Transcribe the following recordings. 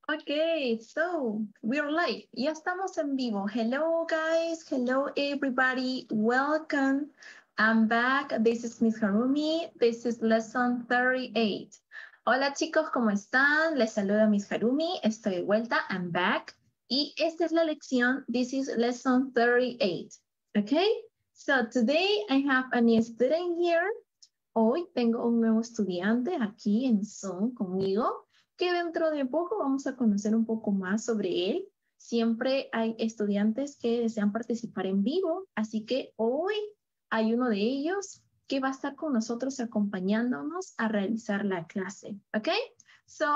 Okay, so we're live. Ya estamos en vivo. Hello, guys. Hello, everybody. Welcome. I'm back. This is Miss Harumi. This is lesson 38. Hola, chicos, ¿cómo están? Les saluda Miss Harumi. Estoy de vuelta. I'm back. Y esta es la lección. This is lesson 38. Okay? So today I have a new student here. Hoy tengo un nuevo estudiante aquí en Zoom conmigo, que dentro de poco vamos a conocer un poco más sobre él. Siempre hay estudiantes que desean participar en vivo, así que hoy hay uno de ellos que va a estar con nosotros acompañándonos a realizar la clase. ¿Ok? So,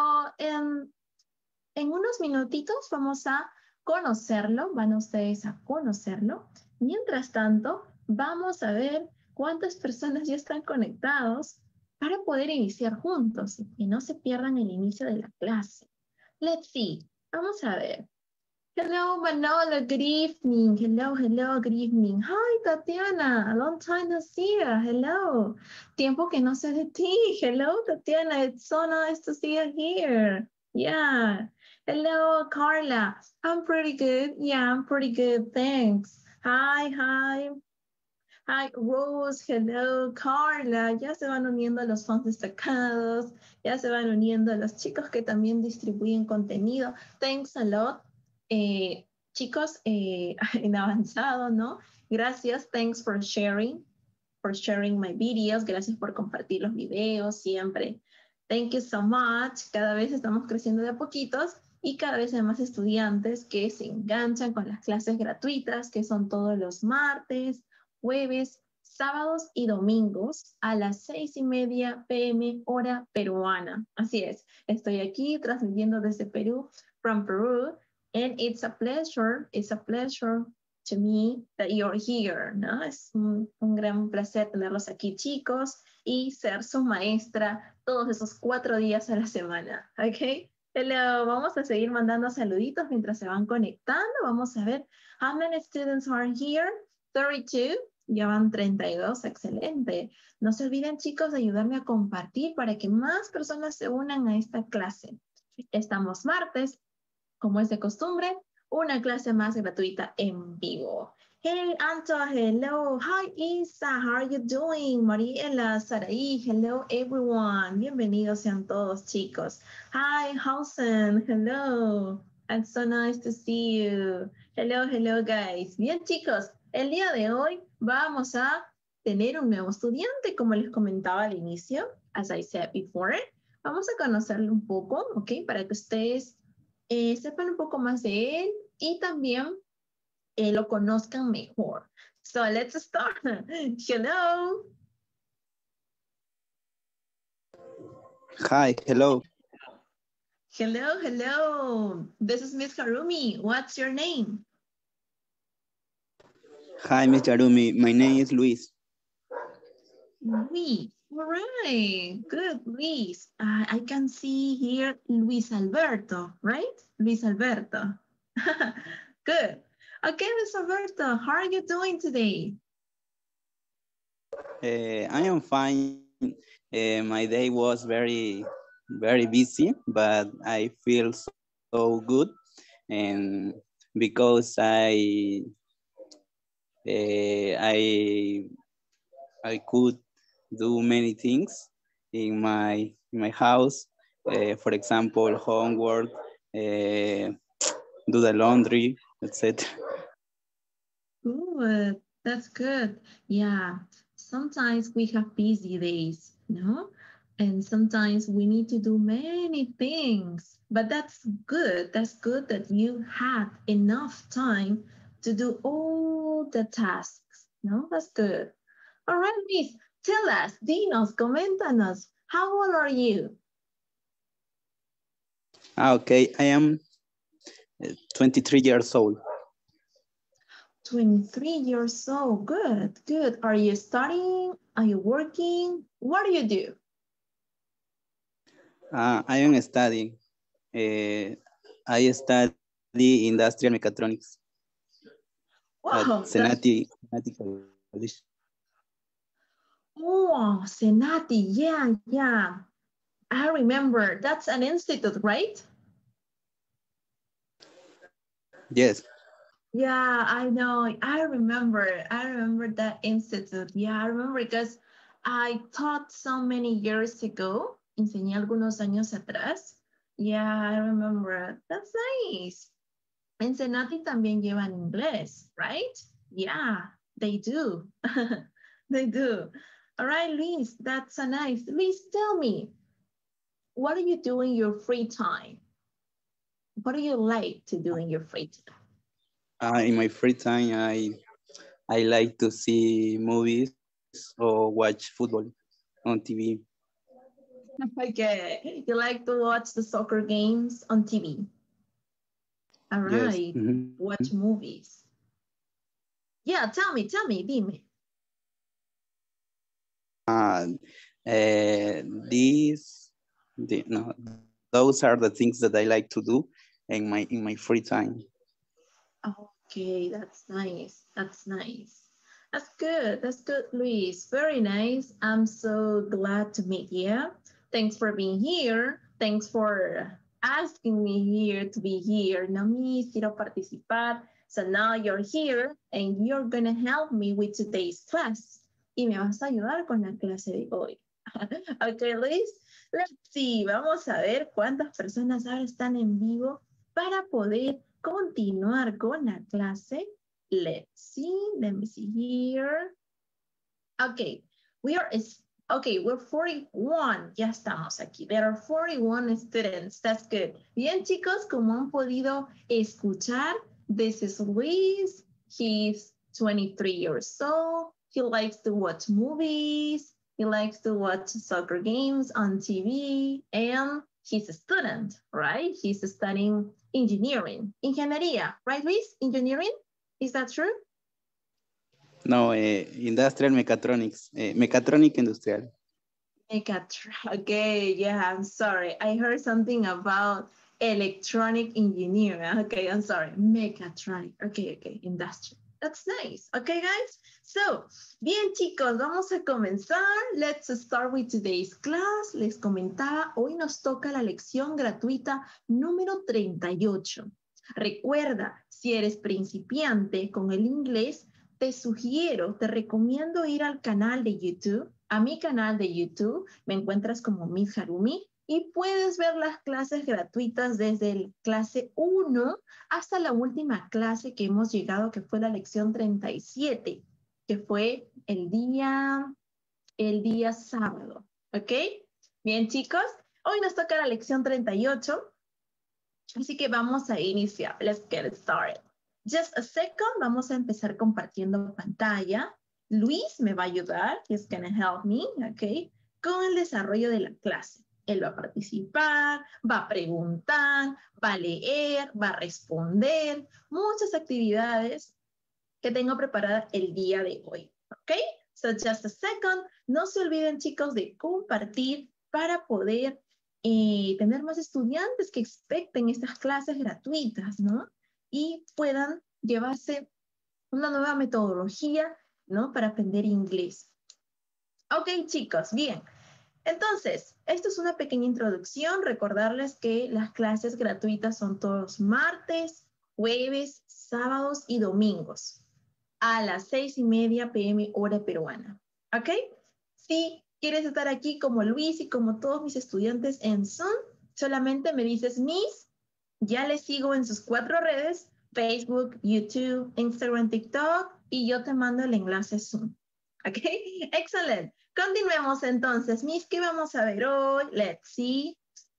en unos minutitos vamos a conocerlo, van ustedes a conocerlo. Mientras tanto, vamos a ver cuántas personas ya están conectados para poder iniciar juntos y que no se pierdan el inicio de la clase. Let's see. Vamos a ver. Hello, Manolo. Good evening. Hello, hello. Good evening. Hi, Tatiana. A long time no see you. Hello. Tiempo que no sé de ti. Hello, Tatiana. It's so nice to see you here. Yeah. Hello, Carla. I'm pretty good. Yeah, I'm pretty good. Thanks. Hi, hi. Hi, Rose. Hello, Carla. Ya se van uniendo los fans destacados. Ya se van uniendo los chicos que también distribuyen contenido. Thanks a lot. Chicos, en avanzado, ¿no? Gracias. Thanks for sharing my videos. Gracias por compartir los videos siempre. Thank you so much. Cada vez estamos creciendo de a poquitos y cada vez hay más estudiantes que se enganchan con las clases gratuitas, que son todos los martes, jueves, sábados y domingos a las 6:30 p.m. hora peruana. Así es, estoy aquí transmitiendo desde Perú, from Peru, and it's a pleasure to me that you're here, ¿no? Es un gran placer tenerlos aquí, chicos, y ser su maestra todos esos 4 días a la semana, ¿ok? Hello, vamos a seguir mandando saluditos mientras se van conectando. Vamos a ver, how many students are here? 32, ya van 32, excelente. No se olviden, chicos, de ayudarme a compartir para que más personas se unan a esta clase. Estamos martes, como es de costumbre, una clase más gratuita en vivo. Hey, Anto, hello. Hi, Isa, how are you doing? Mariela, Saraí, hello, everyone. Bienvenidos sean todos, chicos. Hi, Hausen, hello. It's so nice to see you. Hello, hello, guys. Bien, chicos, el día de hoy vamos a tener un nuevo estudiante, como les comentaba al inicio, as I said before. Vamos a conocerlo un poco, ¿ok? Para que ustedes sepan un poco más de él y también lo conozcan mejor. So let's start. Hello. Hi, hello. Hello, hello. This is Miss Harumi. What's your name? Hi, Miss Jarumi. My name is Luis. Luis. All right. Good, Luis. I can see here Luis Alberto, right? Luis Alberto. Good. Okay, Luis Alberto, how are you doing today? I am fine. My day was very busy, but I feel so good. And because I could do many things in my house. For example, homework, do the laundry, etc. Good. That's good. Yeah. Sometimes we have busy days, no? And sometimes we need to do many things. But that's good. That's good that you had enough time to do all the tasks. No, that's good. All right, Miss, tell us, dinos, coméntanos, how old are you? Okay, I am 23 years old. 23 years old. Good, good. Are you studying? Are you working? What do you do? I am studying. I study industrial mechatronics at Wow, Senati College. oh, Senati. Yeah, yeah. I remember. That's an institute, right? Yes. Yeah, I know. I remember. I remember that institute. Yeah, I remember because I taught so many years ago. Enseñé algunos años atrás. Yeah, I remember. That's nice. En Senati también llevan inglés, right? Yeah, they do. They do. All right, Luis, that's so nice. Luis, tell me, what do you do in your free time? What do you like to do in your free time? In my free time, I like to see movies or watch football on TV. Okay, you like to watch the soccer games on TV. All Yes. right, watch movies. Yeah, tell me, dime. These, no, those are the things that I like to do in my free time. Okay, that's nice. That's nice. That's good. That's good, Luis. Very nice. I'm so glad to meet you. Thanks for being here. Thanks for asking me here to be here. No, me, quiero participar. So now you're here and you're going to help me with today's class. Y me vas a ayudar con la clase de hoy. Okay, Luis. Let's see. Vamos a ver cuántas personas ahora están en vivo para poder continuar con la clase. Let's see. Let me see here. Okay, we're 41. Ya estamos aquí. There are 41 students. That's good. Bien, chicos, como han podido escuchar, this is Luis. He's 23 years old. He likes to watch movies. He likes to watch soccer games on TV. And he's a student, right? He's studying engineering. Ingeniería, right, Luis? Engineering? Is that true? No, industrial mechatronics, mechatronic industrial. Okay, yeah, I'm sorry. I heard something about electronic engineering. Okay, I'm sorry. Mechatronic. Okay, industrial. That's nice. Okay, guys. So, bien, chicos, vamos a comenzar. Let's start with today's class. Les comentaba, hoy nos toca la lección gratuita número 38. Recuerda, si eres principiante con el inglés, te recomiendo ir al canal de YouTube. A mi canal de YouTube me encuentras como Miss Harumi y puedes ver las clases gratuitas desde el clase 1 hasta la última clase que hemos llegado, que fue la lección 37, que fue el día sábado. ¿Ok? Bien, chicos, hoy nos toca la lección 38, así que vamos a iniciar. Let's get started. Just a second, vamos a empezar compartiendo pantalla. Luis me va a ayudar, he's gonna help me, ¿ok? Con el desarrollo de la clase. Él va a participar, va a preguntar, va a leer, va a responder, muchas actividades que tengo preparada el día de hoy, ¿ok? So just a second, no se olviden, chicos, de compartir para poder tener más estudiantes que expecten estas clases gratuitas, ¿no? Y puedan llevarse una nueva metodología, ¿no? Para aprender inglés. Ok, chicos, bien. Entonces, esto es una pequeña introducción. Recordarles que las clases gratuitas son todos martes, jueves, sábados y domingos a las 6:30 p.m. hora peruana. ¿Ok? Si quieres estar aquí como Luis y como todos mis estudiantes en Zoom, solamente me dices, Miss, ya les sigo en sus 4 redes, Facebook, YouTube, Instagram, TikTok, y yo te mando el enlace Zoom. ¿Ok? Excelente. Continuemos entonces. Miss, ¿qué vamos a ver hoy? Let's see.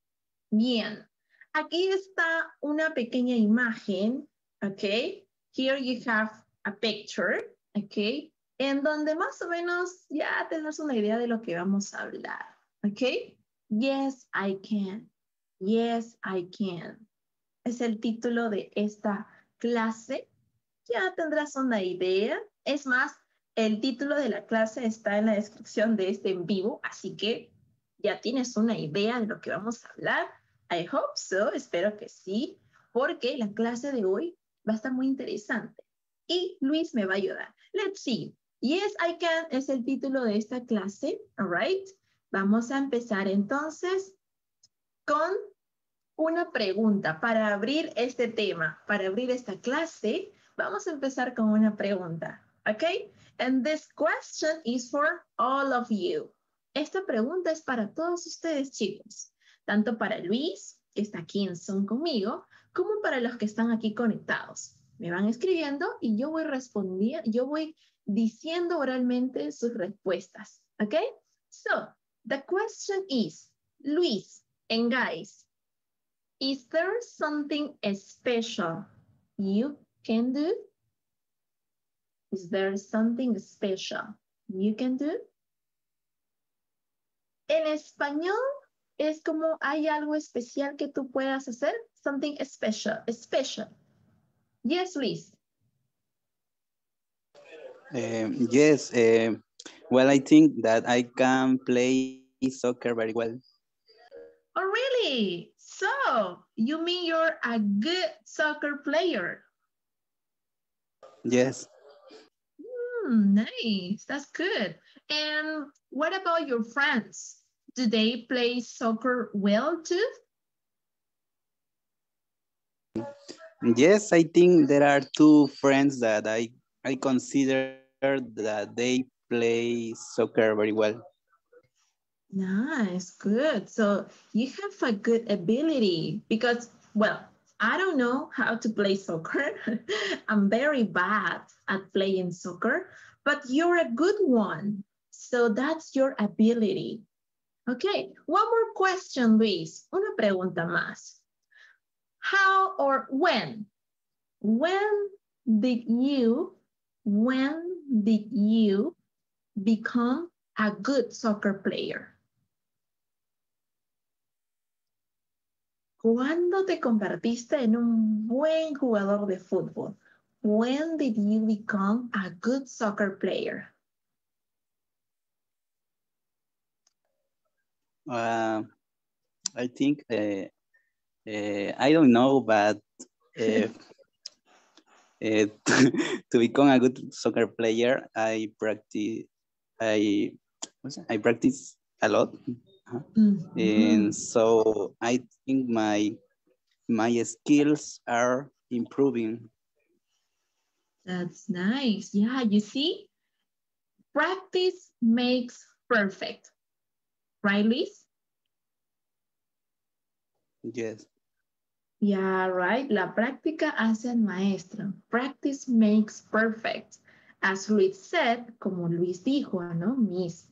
Bien. Aquí está una pequeña imagen. ¿Ok? Here you have a picture. ¿Ok? En donde más o menos ya tenés una idea de lo que vamos a hablar. ¿Ok? Yes, I can. Yes, I can. Es el título de esta clase. Ya tendrás una idea. Es más, el título de la clase está en la descripción de este en vivo, así que ya tienes una idea de lo que vamos a hablar. I hope so, espero que sí, porque la clase de hoy va a estar muy interesante. Y Luis me va a ayudar. Let's see. Yes, I can es el título de esta clase, all right? Vamos a empezar entonces con una pregunta para abrir este tema, para abrir esta clase. Vamos a empezar con una pregunta, ¿ok? And this question is for all of you. Esta pregunta es para todos ustedes, chicos. Tanto para Luis, que está aquí en Zoom conmigo, como para los que están aquí conectados. Me van escribiendo y yo voy respondiendo, yo voy diciendo oralmente sus respuestas, ¿ok? So, the question is, Luis and guys, is there something special you can do? Is there something special you can do? En español es como hay algo especial que tú puedas hacer. Something special, special. Yes, Luis. Yes, well, I think that I can play soccer very well. Oh, really? So, you mean you're a good soccer player? Yes. Nice, that's good. And what about your friends? Do they play soccer well too? Yes, I think there are two friends that I consider that they play soccer very well. Nice, good. So you have a good ability because, well, I don't know how to play soccer. I'm very bad at playing soccer, but you're a good one. So that's your ability. Okay, one more question, Luis. Una pregunta más. How or when did you become a good soccer player? ¿Cuándo te convertiste en un buen jugador de fútbol? When did you become a good soccer player? I think I don't know, but to become a good soccer player, I practice a lot, and so I think my skills are improving. That's nice. Yeah, you see, practice makes perfect, right, Luis? Yes. Yeah, right. La práctica hace al maestro. Practice makes perfect. As Luis said, como Luis dijo, ¿no? Miss,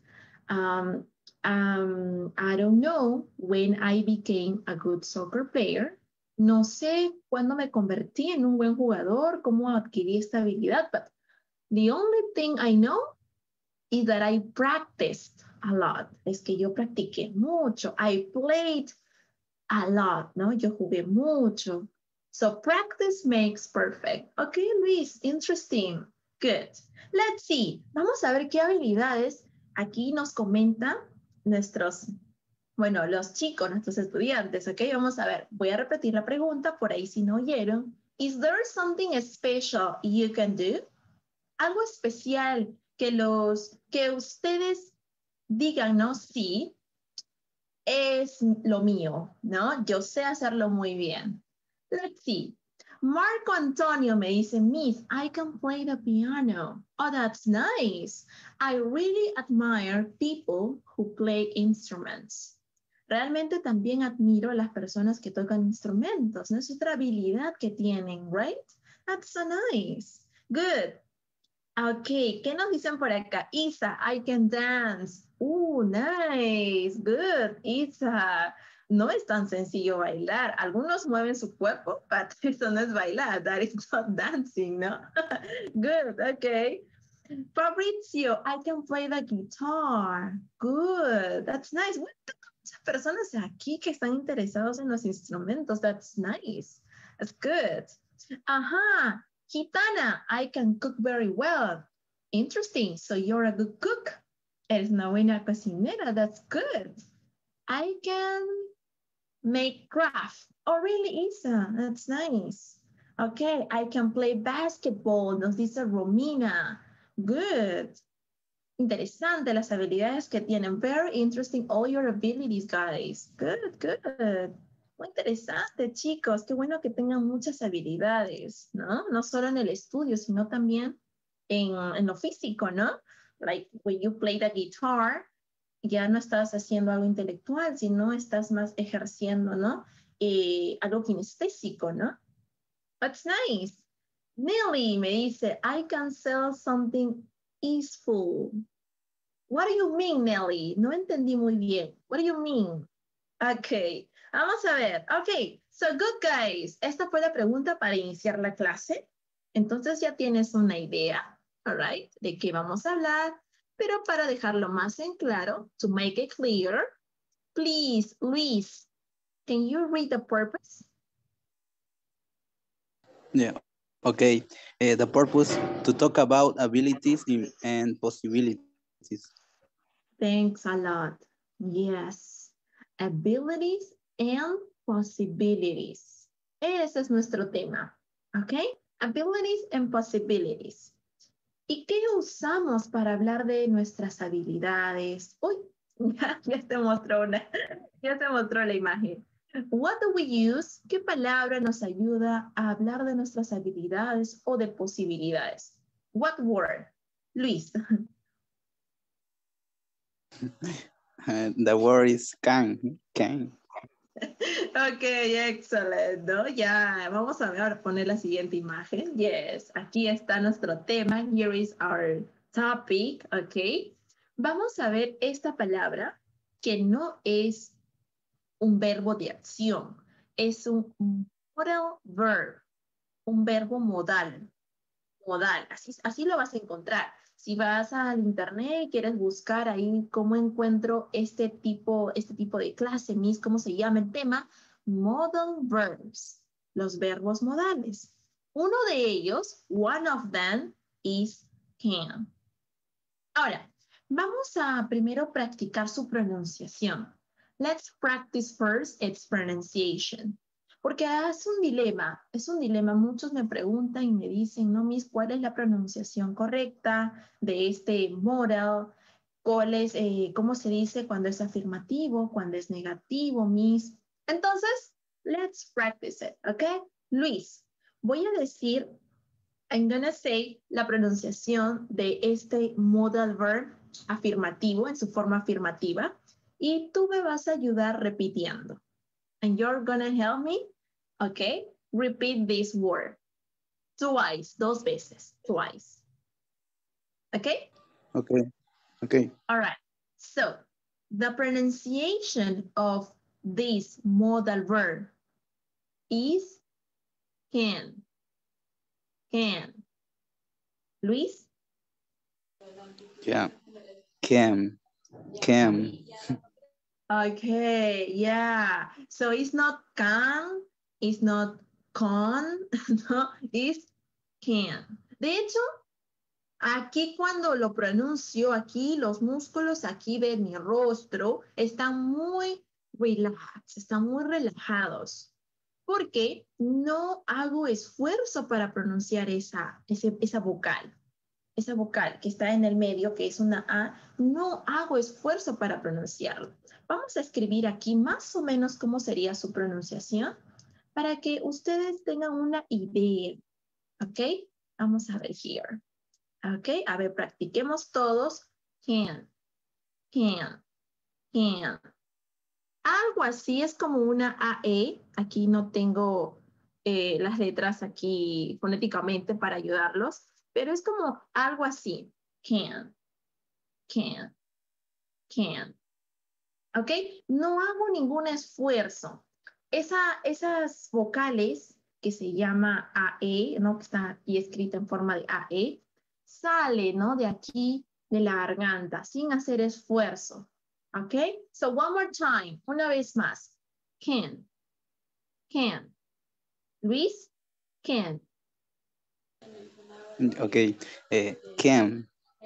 I don't know when I became a good soccer player. No sé cuándo me convertí en un buen jugador, cómo adquirí esta habilidad, but the only thing I know is that I practiced a lot. Es que yo practiqué mucho. I played a lot, ¿no? Yo jugué mucho. So practice makes perfect. Okay, Luis, interesting. Good. Let's see. Vamos a ver qué habilidades aquí nos comentan nuestros, bueno, los chicos, nuestros estudiantes, ¿ok? Vamos a ver. Voy a repetir la pregunta por ahí si no oyeron. Is there something special you can do? Algo especial que ustedes digan, ¿no? Sí, es lo mío, ¿no? Yo sé hacerlo muy bien. Let's see. Marco Antonio me dice, Miss, I can play the piano. Oh, that's nice. I really admire people who play instruments. Realmente también admiro a las personas que tocan instrumentos, ¿no? Es otra habilidad que tienen, right? That's so nice. Good. Ok, ¿qué nos dicen por acá? Isa, I can dance. Nice, good, Isa. No es tan sencillo bailar. Algunos mueven su cuerpo, pero eso no es bailar. That is not dancing, ¿no? Good, okay. Fabrizio, I can play the guitar. Good, that's nice. Muchas personas aquí que están interesados en los instrumentos. That's nice. That's good. Ajá. Gitana, I can cook very well. Interesting. So you're a good cook. Eres una buena cocinera. That's good. I can make craft. Oh, really, Isa? That's nice. Okay, I can play basketball. Nos dice Romina. Good. Interesante las habilidades que tienen. Very interesting, all your abilities, guys. Good, good. Muy interesante, chicos. Qué bueno que tengan muchas habilidades, ¿no? No solo en el estudio, sino también en lo físico, ¿no? Like when you play the guitar, ya no estás haciendo algo intelectual, sino estás más ejerciendo, ¿no? Algo kinestésico, ¿no? That's nice. Nelly me dice, I can sell something easeful. What do you mean, Nelly? No entendí muy bien. What do you mean? Ok, vamos a ver. Ok, so good guys. Esta fue la pregunta para iniciar la clase. Entonces ya tienes una idea, all right, de qué vamos a hablar. Pero para dejarlo más en claro, to make it clear, please, Luis, can you read the purpose? Yeah. Okay. The purpose to talk about abilities and possibilities. Thanks a lot. Yes. Abilities and possibilities. Ese es nuestro tema. ¿Ok? Abilities and possibilities. ¿Y qué usamos para hablar de nuestras habilidades? Uy, ya se mostró la imagen. What do we use? ¿Qué palabra nos ayuda a hablar de nuestras habilidades o de posibilidades? What word? Luis. The word is can. Ok, excelente, ¿no? Ya, vamos a ver, poner la siguiente imagen. Yes, aquí está nuestro tema. Here is our topic, ok. Vamos a ver esta palabra que no es un verbo de acción, es un modal verb, un verbo modal, así lo vas a encontrar. Si vas al internet y quieres buscar ahí cómo encuentro este tipo de clase, cómo se llama el tema, modal verbs, los verbos modales. Uno de ellos, one of them, is can. Ahora, vamos a primero practicar su pronunciación. Let's practice first its pronunciation. Porque es un dilema. Muchos me preguntan y me dicen, no, Miss, ¿cuál es la pronunciación correcta de este modal? ¿Cuál es, cómo se dice cuando es afirmativo, cuando es negativo, Miss? Entonces, let's practice it, ¿ok? Luis, voy a decir, I'm gonna say la pronunciación de este modal verb afirmativo, en su forma afirmativa, y tú me vas a ayudar repitiendo. And you're gonna help me, okay? Repeat this word. Twice, dos veces, twice. Okay? Okay. All right. So, the pronunciation of this modal verb is can. Can. Luis? Yeah. Can. Okay, yeah. So it's not can, it's not con, no, it's can. De hecho, aquí cuando lo pronuncio, aquí los músculos aquí de mi rostro están muy están muy relajados, porque no hago esfuerzo para pronunciar esa vocal. Esa vocal que está en el medio, que es una A, no hago esfuerzo para pronunciarlo. Vamos a escribir aquí más o menos cómo sería su pronunciación para que ustedes tengan una idea. ¿Ok? Vamos a ver here. ¿Ok? A ver, practiquemos todos. Can. Algo así es como una AE. Aquí no tengo las letras aquí fonéticamente para ayudarlos, pero es como algo así. Can. ¿Ok? No hago ningún esfuerzo. Esas vocales que se llama AE, ¿no? Que está aquí escrita en forma de AE, sale, ¿no? De aquí, de la garganta, sin hacer esfuerzo. ¿Ok? So one more time, una vez más. Can. Luis, can. Okay. Can.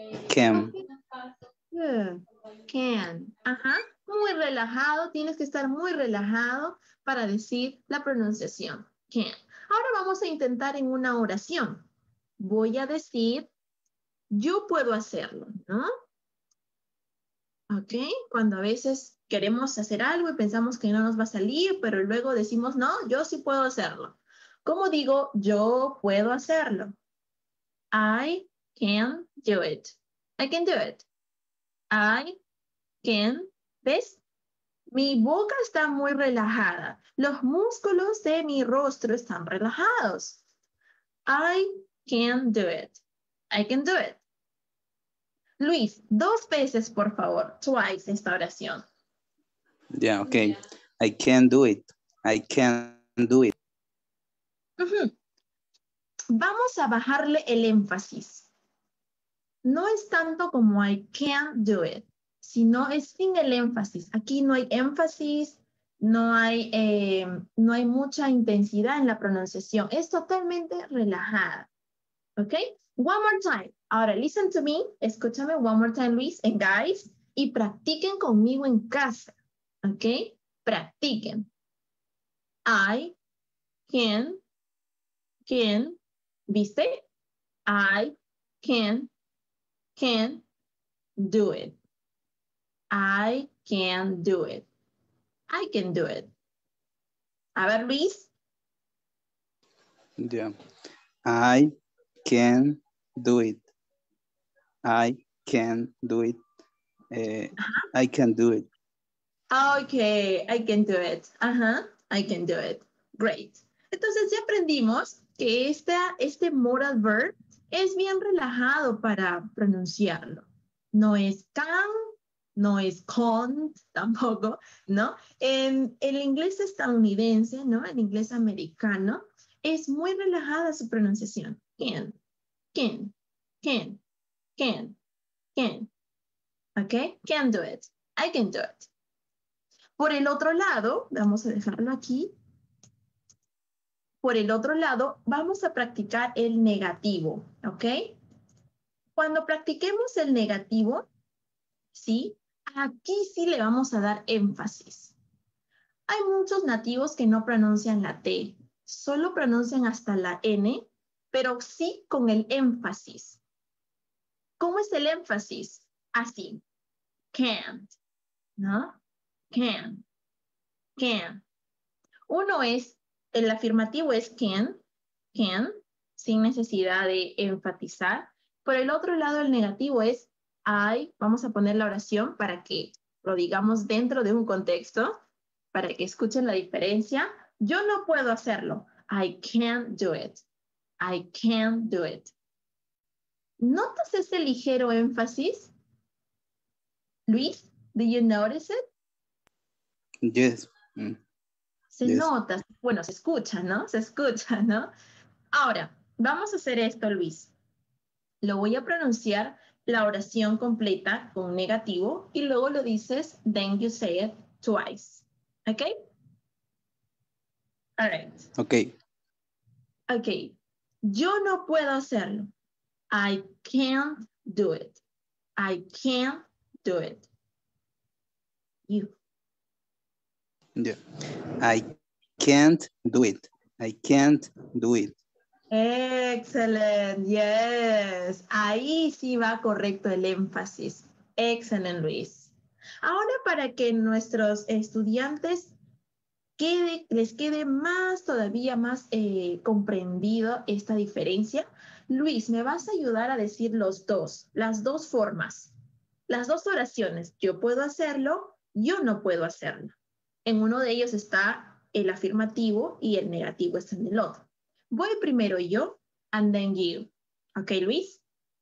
Good. Can. Ajá. Muy relajado. Tienes que estar muy relajado para decir la pronunciación. Can. Ahora vamos a intentar en una oración. Voy a decir, yo puedo hacerlo, ¿no? Ok. Cuando a veces Queremos hacer algo y pensamos que no nos va a salir, pero luego decimos, no, yo sí puedo hacerlo. ¿Cómo digo yo puedo hacerlo? I can do it. I can do it. I can. ¿Ves? Mi boca está muy relajada. Los músculos de mi rostro están relajados. I can do it. I can do it. Luis, 2 veces, por favor. Twice esta oración. Yeah, okay. I can do it. I can do it. Vamos a bajarle el énfasis. No es tanto como I can't do it, sino es sin el énfasis. Aquí no hay énfasis, no hay mucha intensidad en la pronunciación. Es totalmente relajada. ¿Ok? One more time. Ahora, listen to me. Escúchame one more time, Luis and guys. Y practiquen conmigo en casa. ¿Ok? Practiquen. I can, ¿viste? I can do it. I can do it. I can do it. A ver, Luis. Yeah. I can do it. I can do it. I can do it. Okay, I can do it. I can do it. Great. Entonces ya aprendimos que este modal verb es bien relajado para pronunciarlo. No es can, no es can't tampoco, ¿no? En el inglés estadounidense, ¿no? En inglés americano, es muy relajada su pronunciación. Can. ¿Ok? Can do it. I can do it. Por el otro lado, vamos a dejarlo aquí. Por el otro lado, vamos a practicar el negativo, ¿ok? Cuando practiquemos el negativo, ¿sí? Aquí sí le vamos a dar énfasis. Hay muchos nativos que no pronuncian la T, solo pronuncian hasta la N, pero sí con el énfasis. ¿Cómo es el énfasis? Así. Can't, ¿no? Can. Uno es, el afirmativo es can, sin necesidad de enfatizar. Por el otro lado, el negativo es I. Vamos a poner la oración para que lo digamos dentro de un contexto, para que escuchen la diferencia. Yo no puedo hacerlo. I can't do it. I can't do it. ¿Notas ese ligero énfasis? Luis, do you notice it? Yes. Se Yes. nota, bueno, se escucha, ¿no? Se escucha, ¿no? Ahora, vamos a hacer esto, Luis. Lo voy a pronunciar la oración completa con negativo y luego lo dices, then you say it twice. ¿Ok? All right. Okay. Ok. Yo no puedo hacerlo. I can't do it. I can't do it. You. Yeah. I can't do it. I can't do it. Excellent, yes. Ahí sí va correcto el énfasis. Excellent, Luis. Ahora para que nuestros estudiantes les quede más, todavía más comprendido esta diferencia, Luis, me vas a ayudar a decir las dos formas, las dos oraciones. Yo puedo hacerlo, yo no puedo hacerlo. En uno de ellos está el afirmativo y el negativo está en el otro. Voy primero yo, and then you. Okay, Luis?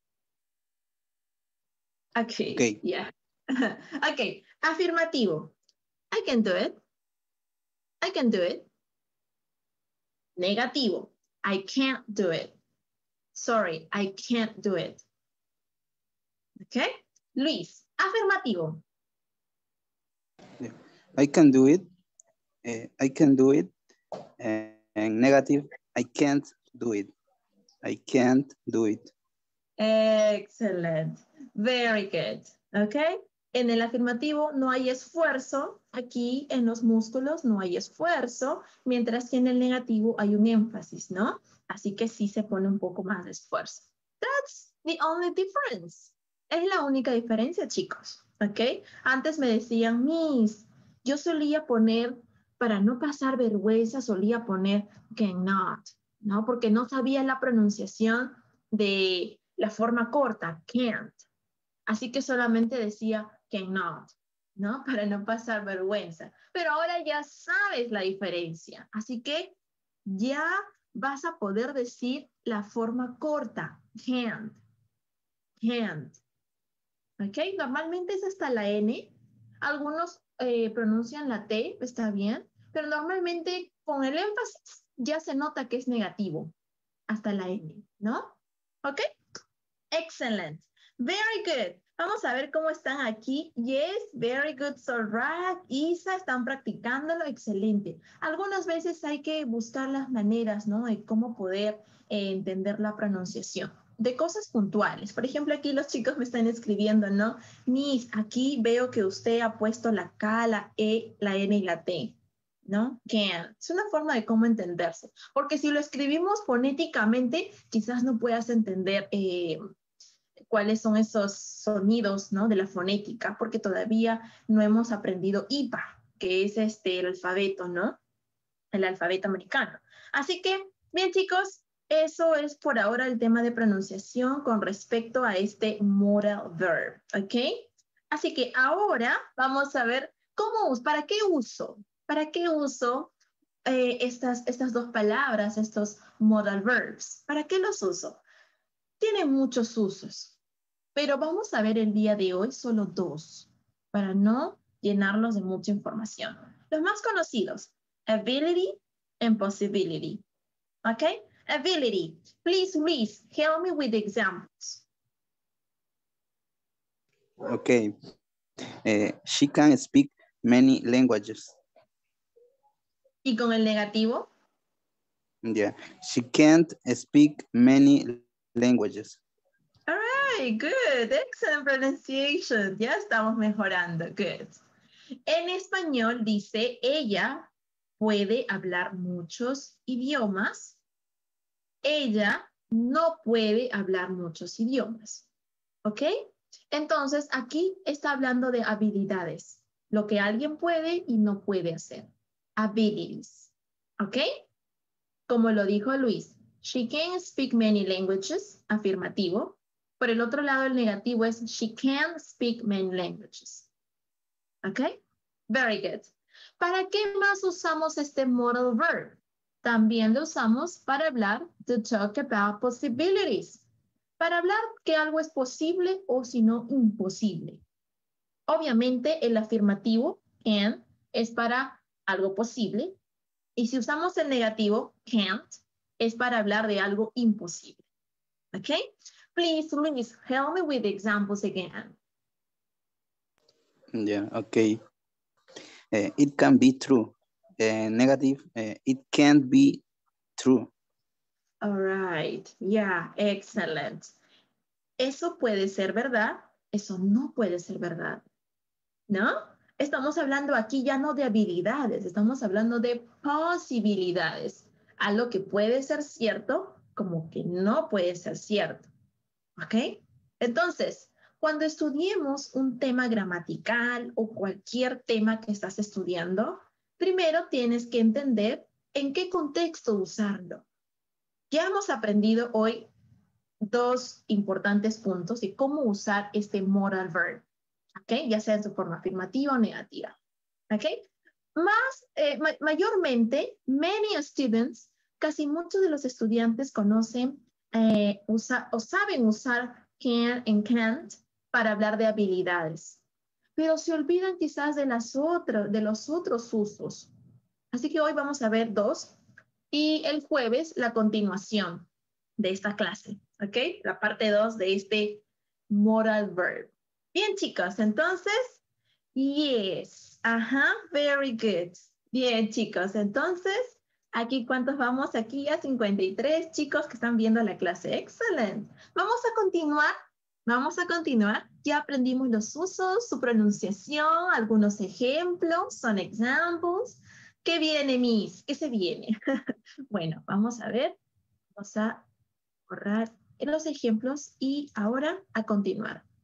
Okay. Yeah. Okay, afirmativo. I can do it. I can do it. Negativo. I can't do it. Sorry, I can't do it. Okay? Luis, afirmativo. Yeah. I can do it. I can do it. And negative, I can't do it. I can't do it. Excellent. Very good. Okay? En el afirmativo no hay esfuerzo. Aquí en los músculos no hay esfuerzo, mientras que en el negativo hay un énfasis, ¿no? Así que sí se pone un poco más de esfuerzo. That's the only difference. Es la única diferencia, chicos, ¿ok? Antes me decían, Miss, yo solía poner, para no pasar vergüenza, solía poner cannot, ¿no? Porque no sabía la pronunciación de la forma corta, can't. Así que solamente decía cannot, ¿no? Para no pasar vergüenza. Pero ahora ya sabes la diferencia. Así que ya vas a poder decir la forma corta, can't, can't. ¿Ok? Normalmente es hasta la N. Algunos pronuncian la T, está bien, pero normalmente con el énfasis ya se nota que es negativo hasta la N, ¿no? ¿Ok? Excellent. Very good. Vamos a ver cómo están aquí. Yes, very good. Sorrat, Isa, están practicándolo. Excelente. Algunas veces hay que buscar las maneras, ¿no? De cómo poder entender la pronunciación. De cosas puntuales. Por ejemplo, aquí los chicos me están escribiendo, ¿no? Miss, aquí veo que usted ha puesto la K, la E, la N y la T, ¿no? Can. Es una forma de cómo entenderse. Porque si lo escribimos fonéticamente, quizás no puedas entender cuáles son esos sonidos, ¿no? De la fonética, porque todavía no hemos aprendido IPA, que es el alfabeto, ¿no? El alfabeto americano. Así que, bien chicos, eso es por ahora el tema de pronunciación con respecto a este modal verb, ¿ok? Así que ahora vamos a ver para qué uso estas dos palabras, estos modal verbs. ¿Para qué los uso? Tienen muchos usos, pero vamos a ver el día de hoy solo dos, para no llenarlos de mucha información. Los más conocidos, ability and possibility. ¿Ok? Ability. Please, Luis, help me with examples. Okay. She can speak many languages. ¿Y con el negativo? Yeah. She can't speak many languages. All right, good. Excellent pronunciation. Ya estamos mejorando. Good. En español dice, ella puede hablar muchos idiomas. Ella no puede hablar muchos idiomas. ¿Ok? Entonces, aquí está hablando de habilidades. Lo que alguien puede y no puede hacer. Abilities. ¿Ok? Como lo dijo Luis, she can speak many languages, afirmativo. Por el otro lado, el negativo es she can speak many languages. ¿Ok? Very good. ¿Para qué más usamos este modal verb? También lo usamos para hablar to talk about possibilities. Para hablar que algo es posible o si no imposible. Obviamente el afirmativo can es para algo posible y si usamos el negativo can't es para hablar de algo imposible. ¿Ok? Please, Luis, help me with the examples again. Yeah, okay. It can be true. Negative, it can't be true. All right. Yeah, excellent. Eso puede ser verdad, eso no puede ser verdad, ¿no? Estamos hablando aquí ya no de habilidades, estamos hablando de posibilidades. Algo que puede ser cierto como que no puede ser cierto. ¿Ok? Entonces, cuando estudiemos un tema gramatical o cualquier tema que estás estudiando, primero tienes que entender en qué contexto usarlo. Ya hemos aprendido hoy dos importantes puntos de cómo usar este modal verb, ¿ok? Ya sea en su forma afirmativa o negativa, ¿ok? Mayormente, many students, casi muchos de los estudiantes conocen o saben usar can and can't para hablar de habilidades, pero se olvidan quizás de los otros usos. Así que hoy vamos a ver dos y el jueves la continuación de esta clase, ¿ok? La parte 2 de este modal verb. Bien, chicos, entonces, yes, ajá, very good. Bien, chicos, entonces, aquí, ¿cuántos vamos? Aquí a 53 chicos que están viendo la clase. Excelente. Vamos a continuar. Vamos a continuar. Ya aprendimos los usos, su pronunciación, algunos ejemplos, son examples. ¿Qué viene, Miss? ¿Qué se viene? Bueno, vamos a ver. Vamos a borrar los ejemplos y ahora a continuar.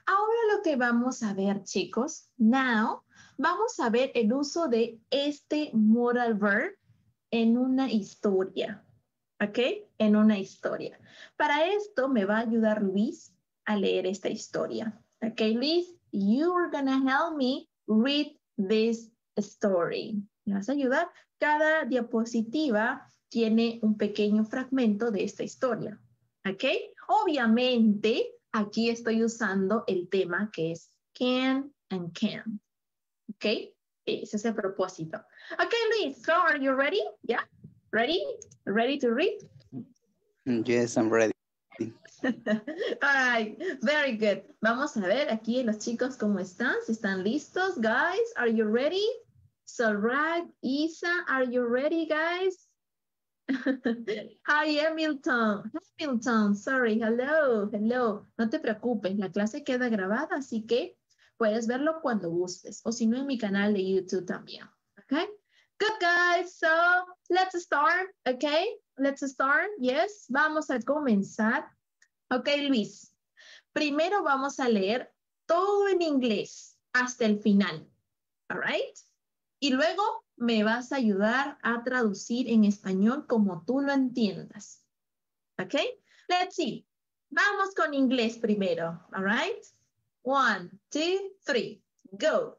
Ahora lo que vamos a ver, chicos, now, vamos a ver el uso de este modal verb en una historia, ¿ok? En una historia. Para esto me va a ayudar Luis a leer esta historia. ¿Ok, Luis? You're gonna help me read this story. ¿Me vas a ayudar? Cada diapositiva tiene un pequeño fragmento de esta historia. ¿Ok? Obviamente, aquí estoy usando el tema que es can and can. ¿Ok? Ese es el propósito. Okay, Luis, so are you ready? Yeah? Ready? Ready to read? Yes, I'm ready. All right, very good. Vamos a ver aquí los chicos cómo están. Si están listos, guys, are you ready? Sorag, Isa, are you ready, guys? Hi, Hamilton. Hamilton, sorry, hello, hello. No te preocupes, la clase queda grabada, así que puedes verlo cuando gustes, o si no en mi canal de YouTube también. Okay? Good, guys. So, let's start, okay? Let's start, yes. Vamos a comenzar. Ok, Luis. Primero vamos a leer todo en inglés hasta el final. All right? Y luego me vas a ayudar a traducir en español como tú lo entiendas. ¿Ok? Let's see. Vamos con inglés primero. All right? 1, 2, 3. Go.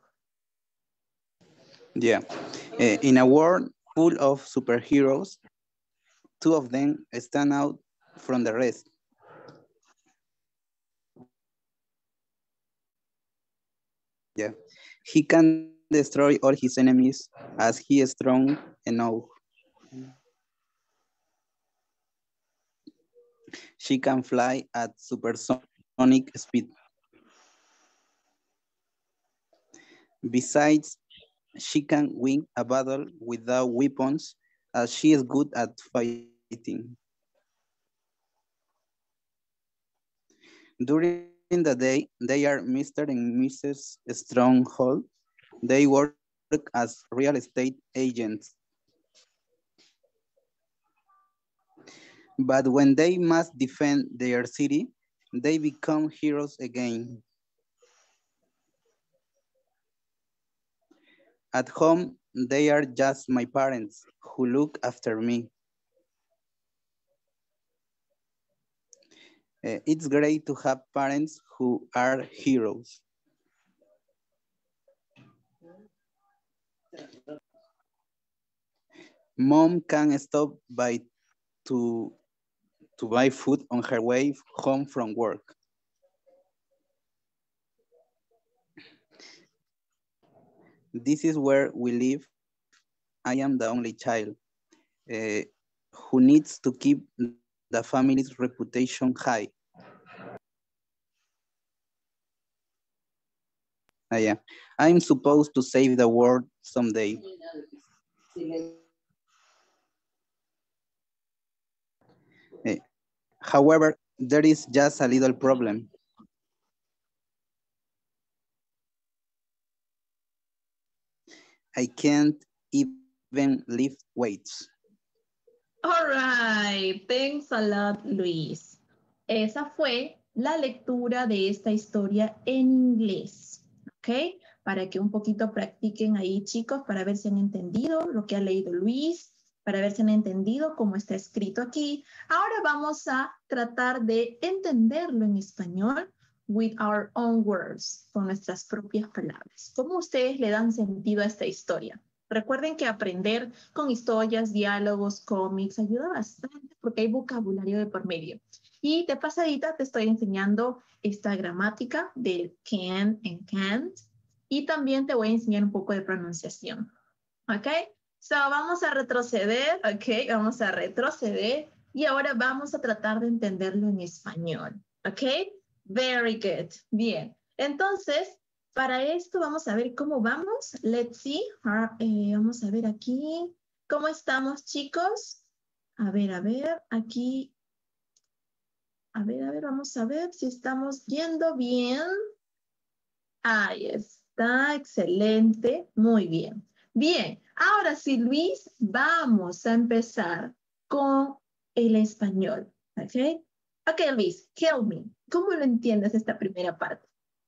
Yeah. In a world full of superheroes, two of them stand out from the rest. Yeah. He can destroy all his enemies as he is strong enough. She can fly at supersonic speed. Besides, she can win a battle without weapons as she is good at fighting. During the day, they are Mr. and Mrs. Stronghold. They work as real estate agents. But when they must defend their city, they become heroes again. At home, they are just my parents who look after me. It's great to have parents who are heroes. Mom can stop by to buy food on her way home from work. This is where we live. I am the only child who needs to keep the family's reputation high. Yeah. I'm supposed to save the world someday. However, there is just a little problem. I can't even lift weights. All right, thanks a lot, Luis. Esa fue la lectura de esta historia en inglés, ¿ok? Para que un poquito practiquen ahí, chicos, para ver si han entendido lo que ha leído Luis, para ver si han entendido cómo está escrito aquí. Ahora vamos a tratar de entenderlo en español with our own words, con nuestras propias palabras. ¿Cómo ustedes le dan sentido a esta historia? Recuerden que aprender con historias, diálogos, cómics ayuda bastante porque hay vocabulario de por medio. Y de pasadita te estoy enseñando esta gramática del can and can't. Y también te voy a enseñar un poco de pronunciación. ¿Ok? So, vamos a retroceder. ¿Ok? Vamos a retroceder. Y ahora vamos a tratar de entenderlo en español. ¿Ok? Very good. Bien. Entonces, para esto vamos a ver cómo vamos. Let's see. Vamos a ver aquí. ¿Cómo estamos, chicos? A ver, aquí. A ver, vamos a ver si estamos yendo bien. Ahí está, excelente, muy bien. Bien, ahora sí, Luis, vamos a empezar con el español, ¿ok? Ok, Luis, help me. ¿Cómo lo entiendes esta primera parte?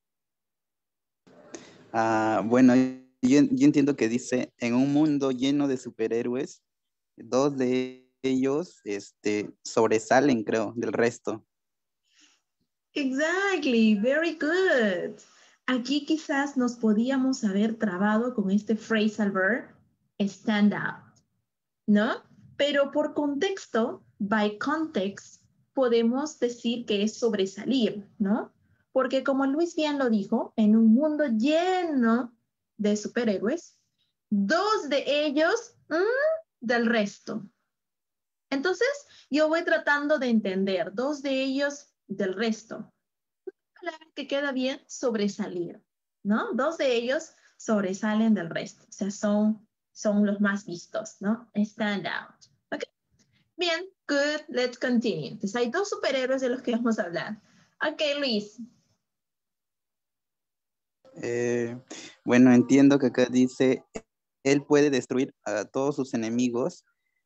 Bueno, yo entiendo que dice, en un mundo lleno de superhéroes, dos de ellos sobresalen, creo, del resto. Exactly, very good. Aquí quizás nos podíamos haber trabado con este phrasal verb, stand out, ¿no? Pero por contexto, by context, podemos decir que es sobresalir, ¿no? Porque como Luis bien lo dijo, en un mundo lleno de superhéroes, dos de ellos del resto. Entonces, yo voy tratando de entender dos de ellos del resto. Palabra que queda bien, sobresalir, ¿no? Dos de ellos sobresalen del resto, o sea, son los más vistos, ¿no? Stand out. ¿Ok? Bien, good, let's continue. Entonces, hay dos superhéroes de los que vamos a hablar. Ok, Luis. Bueno, entiendo que acá dice, él puede destruir a todos sus enemigos,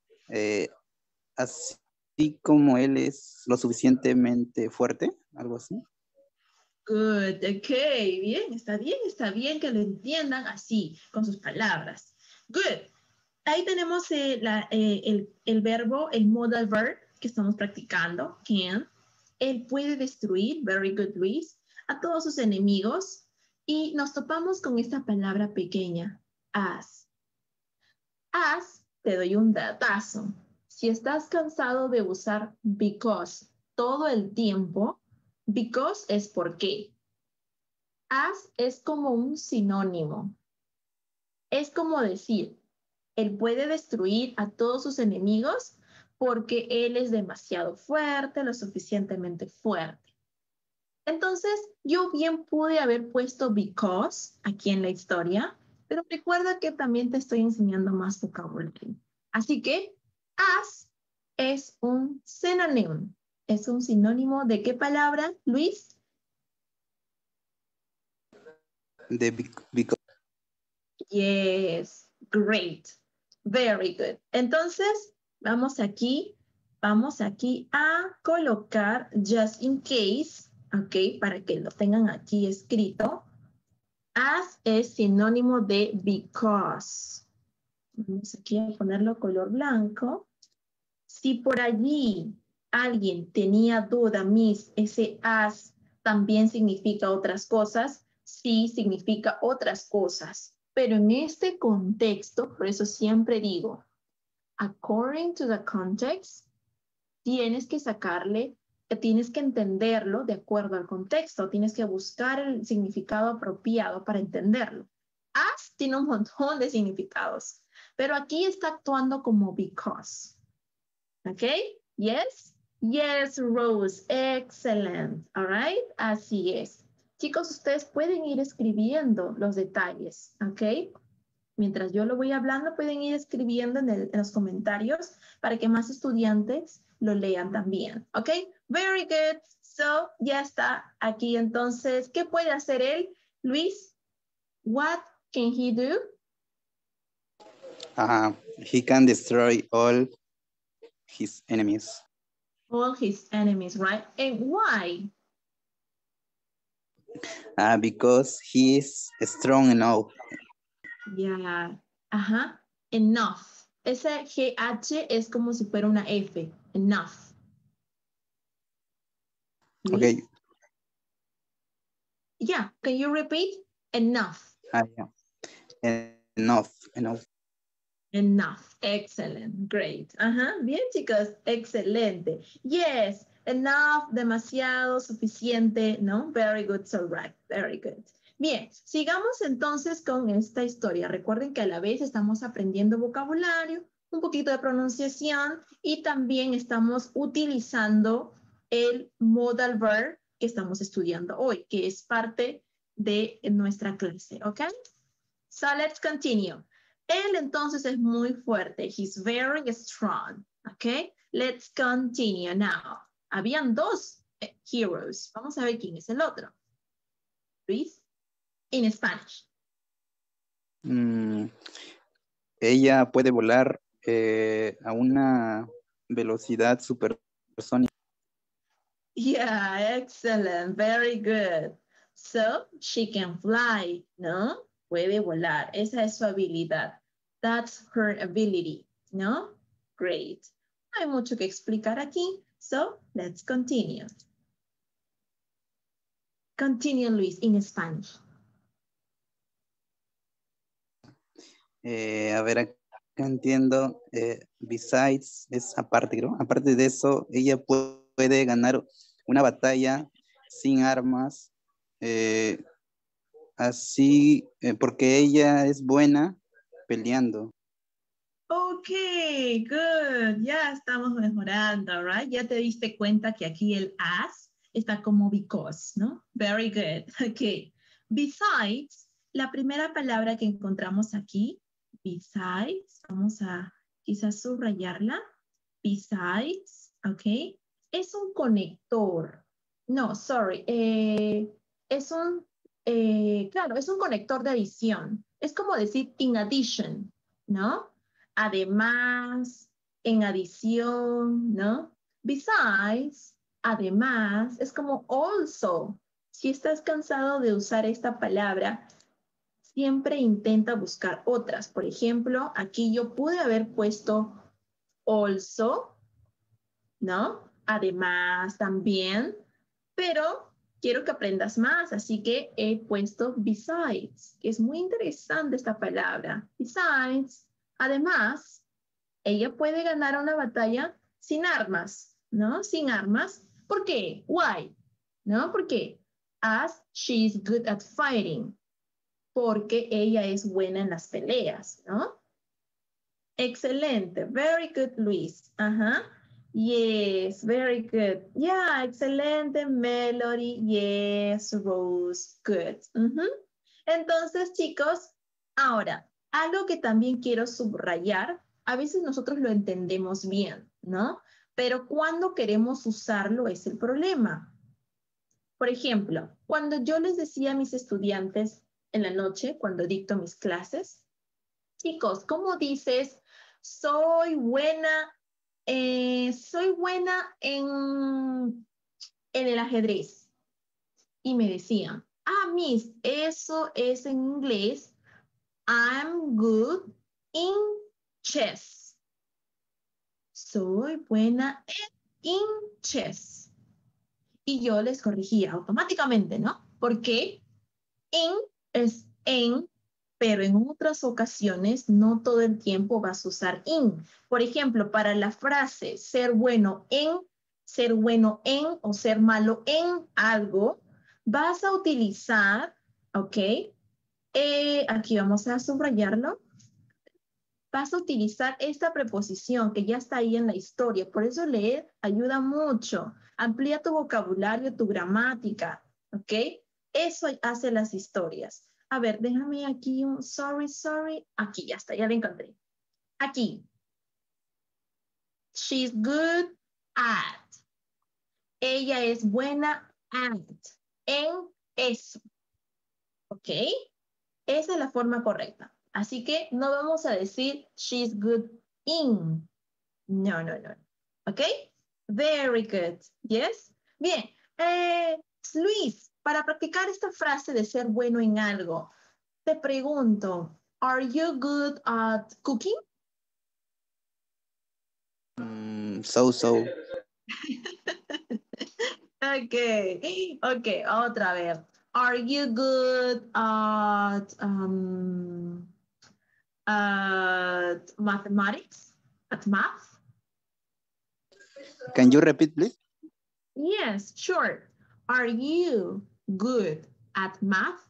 así como él es lo suficientemente fuerte, algo así. Good, ok, está bien que lo entiendan así, con sus palabras. Good. Ahí tenemos el verbo, el modal verb que estamos practicando, can. Él puede destruir, very good Luis, a todos sus enemigos. Y nos topamos con esta palabra pequeña, as. As, te doy un datazo. Si estás cansado de usar because todo el tiempo, because es por qué. As es como un sinónimo. Es como decir, él puede destruir a todos sus enemigos porque él es demasiado fuerte, lo suficientemente fuerte. Entonces, yo bien pude haber puesto because aquí en la historia, pero recuerda que también te estoy enseñando más vocabulario. Así que, as es un sinónimo. ¿Es un sinónimo de qué palabra, Luis? De because. Yes, great. Very good. Entonces, vamos aquí a colocar just in case, ¿ok? Para que lo tengan aquí escrito. As es sinónimo de because. Vamos aquí a ponerlo color blanco. Si por allí alguien tenía duda, Miss, ese as también significa otras cosas, sí significa otras cosas. Pero en este contexto, por eso siempre digo, according to the context, tienes que sacarle, tienes que entenderlo de acuerdo al contexto, tienes que buscar el significado apropiado para entenderlo. As tiene un montón de significados, pero aquí está actuando como because. ¿Ok? Yes? Yes, Rose. Excellent. All right? Así es. Chicos, ustedes pueden ir escribiendo los detalles. ¿Ok? Mientras yo lo voy hablando, pueden ir escribiendo en los comentarios para que más estudiantes lo lean también. ¿Ok? Very good. So, ya está aquí entonces. ¿Qué puede hacer él? Luis, what can he do? He can destroy all his enemies. All his enemies, right? And why? Because he is strong enough. Ya, ajá, enough. Ese GH es como si fuera una F, enough. Okay. Yeah, can you repeat? Enough. Yeah. Enough. Enough. Excellent. Great. Ajá. Bien, chicos. Excelente. Yes. Enough. Demasiado. Suficiente. ¿No? Very good. So right. Very good. Bien. Sigamos entonces con esta historia. Recuerden que a la vez estamos aprendiendo vocabulario, un poquito de pronunciación y también estamos utilizando el modal verb que estamos estudiando hoy, que es parte de nuestra clase. ¿Ok? So let's continue. Él entonces es muy fuerte. He's very strong. Okay, let's continue now. Habían dos heroes. Vamos a ver quién es el otro. Luis, in Spanish. Ella puede volar a una velocidad supersónica. Yeah, excellent. Very good. So she can fly, ¿no? Puede volar. Esa es su habilidad. That's her ability, ¿no? Great. No hay mucho que explicar aquí. So let's continue. Continue, Luis, in Spanish. A ver, acá entiendo. Besides, es aparte, creo. Aparte de eso, ella puede ganar una batalla sin armas. Así, porque ella es buena peleando. Okay, good. Ya estamos mejorando, right? Ya te diste cuenta que aquí el as está como because, ¿no? Very good. Okay. Besides, la primera palabra que encontramos aquí, besides, vamos a quizás subrayarla. Besides, okay, es un conector. No, sorry. Claro, es un conector de adición. Es como decir in addition, ¿no? Además, en adición, ¿no? Besides, además, es como also. Si estás cansado de usar esta palabra, siempre intenta buscar otras. Por ejemplo, aquí yo pude haber puesto also, ¿no? Además, también, pero quiero que aprendas más, así que he puesto besides, que es muy interesante esta palabra. Besides, además, ella puede ganar una batalla sin armas, ¿no? Sin armas. ¿Por qué? Why? ¿No? Porque as she is good at fighting. Porque ella es buena en las peleas, ¿no? Excelente. Very good, Luis. Ajá. Yes, very good. Yeah, excelente, Melody. Yes, Rose. Good. Entonces, chicos, ahora, algo que también quiero subrayar, a veces nosotros lo entendemos bien, ¿no? Pero cuando queremos usarlo es el problema. Por ejemplo, cuando yo les decía a mis estudiantes en la noche, cuando dicto mis clases, chicos, ¿cómo dices soy buena en el ajedrez? Y me decían, Miss, eso es en inglés. I'm good in chess. Soy buena in chess. Y yo les corregía automáticamente, ¿no? Porque in es en, pero en otras ocasiones no todo el tiempo vas a usar in. Por ejemplo, para la frase ser bueno en o ser malo en algo, vas a utilizar, ¿ok? Aquí vamos a subrayarlo. Vas a utilizar esta preposición que ya está ahí en la historia. Por eso leer ayuda mucho. Amplía tu vocabulario, tu gramática, ¿ok? Eso hace las historias. A ver, déjame aquí un sorry. Aquí ya está, ya la encontré. Aquí. She's good at. Ella es buena at. En eso. ¿Ok? Esa es la forma correcta. Así que no vamos a decir she's good in. No. ¿Ok? Very good. Yes? Bien. Luis, para practicar esta frase de ser bueno en algo, te pregunto, are you good at cooking? So. Ok, otra vez. Are you good at mathematics? At math? Can you repeat, please? Yes, sure. Are you good at math?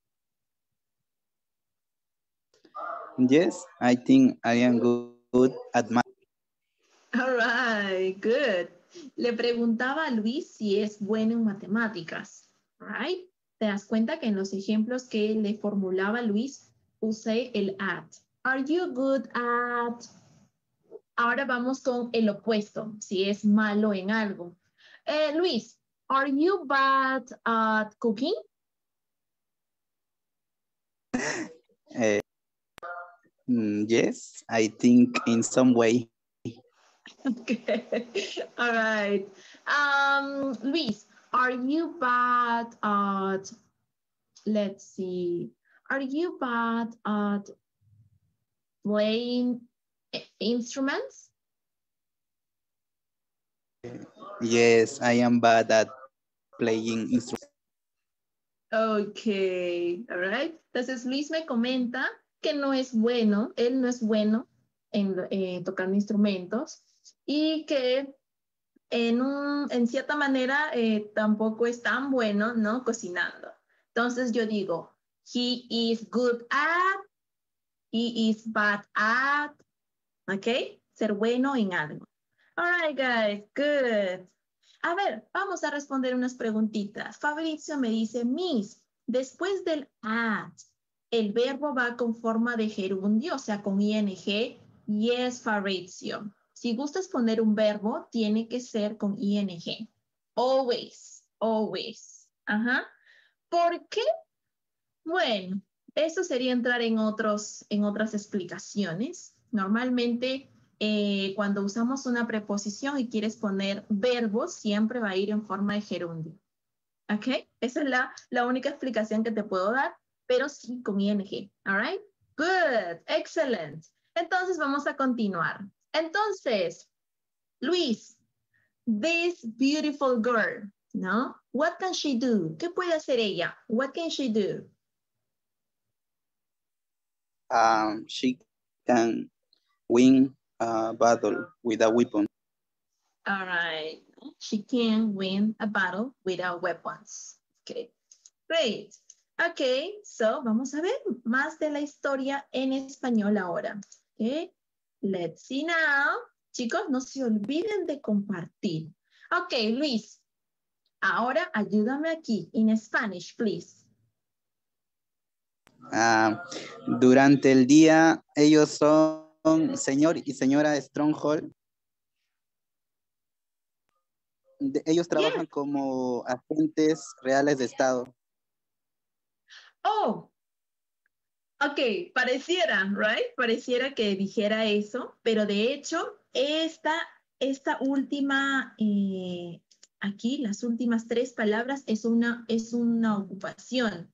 Yes, I think I am good at math. All right, good. Le preguntaba a Luis si es bueno en matemáticas, right? Te das cuenta que en los ejemplos que le formulaba Luis usé el at. Are you good at? Ahora vamos con el opuesto, si es malo en algo. Luis, are you bad at cooking? Yes, I think in some way. Okay. All right. Luis, are you bad at let's see. Are you bad at playing instruments? Yes, I am bad at playing instruments. Okay, all right. Entonces Luis me comenta que no es bueno, él no es bueno en tocando instrumentos y que en cierta manera tampoco es tan bueno, ¿no? Cocinando. Entonces yo digo, he is good at, he is bad at, ¿ok? Ser bueno en algo. All right, guys, good. A ver, vamos a responder unas preguntitas. Fabrizio me dice, Miss, después del at, el verbo va con forma de gerundio, o sea, con ing. Yes, Fabrizio. Si gustas poner un verbo, tiene que ser con ing. Always, always. Ajá. ¿Por qué? Bueno, eso sería entrar en otras explicaciones. Normalmente, cuando usamos una preposición y quieres poner verbos, siempre va a ir en forma de gerundio. ¿Ok? Esa es la única explicación que te puedo dar, pero sí con ing. All right? Good. Excellent. Entonces, vamos a continuar. Entonces, Luis, this beautiful girl, ¿no? What can she do? ¿Qué puede hacer ella? What can she do? She can win a battle with a weapon. All right. She can win a battle without weapons. Okay. Great. Okay. So, vamos a ver más de la historia en español ahora. Okay. Let's see now. Chicos, no se olviden de compartir. Okay, Luis. Ahora ayúdame aquí. In Spanish, please. Durante el día, ellos son señor y señora Stronghold. Ellos trabajan como agentes reales de Estado. Oh, ok, pareciera, right? Pareciera que dijera eso, pero de hecho, esta última, aquí, las últimas tres palabras es una ocupación.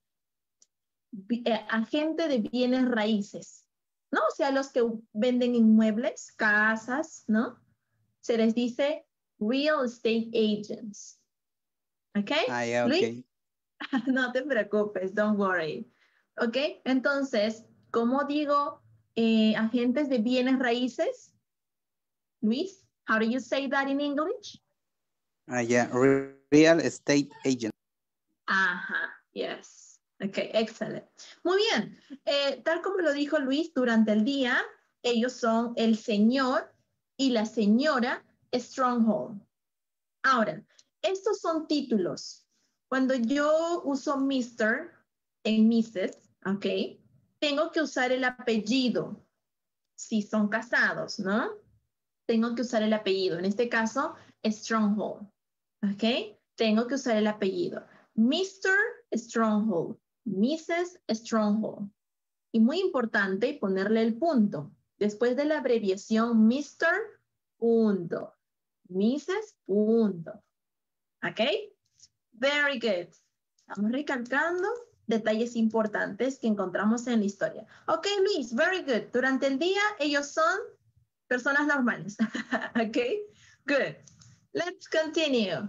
Agente de bienes raíces, ¿no? O sea, los que venden inmuebles, casas, ¿no? Se les dice real estate agents. ¿Ok? Yeah, Luis, okay. no te preocupes, don't worry. ¿Ok? Entonces, ¿cómo digo agentes de bienes raíces? Luis, how do you say that in English? Yeah, real estate agent. Ajá, yes. Ok, excelente. Muy bien. Tal como lo dijo Luis, durante el día, ellos son el señor y la señora Stronghold. Ahora, estos son títulos. Cuando yo uso Mr. en Mrs., ¿ok? Tengo que usar el apellido si son casados, ¿no? Tengo que usar el apellido. En este caso, Stronghold, ¿ok? Tengo que usar el apellido. Mr. Stronghold, Mrs. Stronghold. Y muy importante ponerle el punto. Después de la abreviación Mr. punto. Mrs. punto. ¿Ok? Very good. Estamos recalcando detalles importantes que encontramos en la historia. Ok, Luis, very good. Durante el día ellos son personas normales. Ok, good. Let's continue.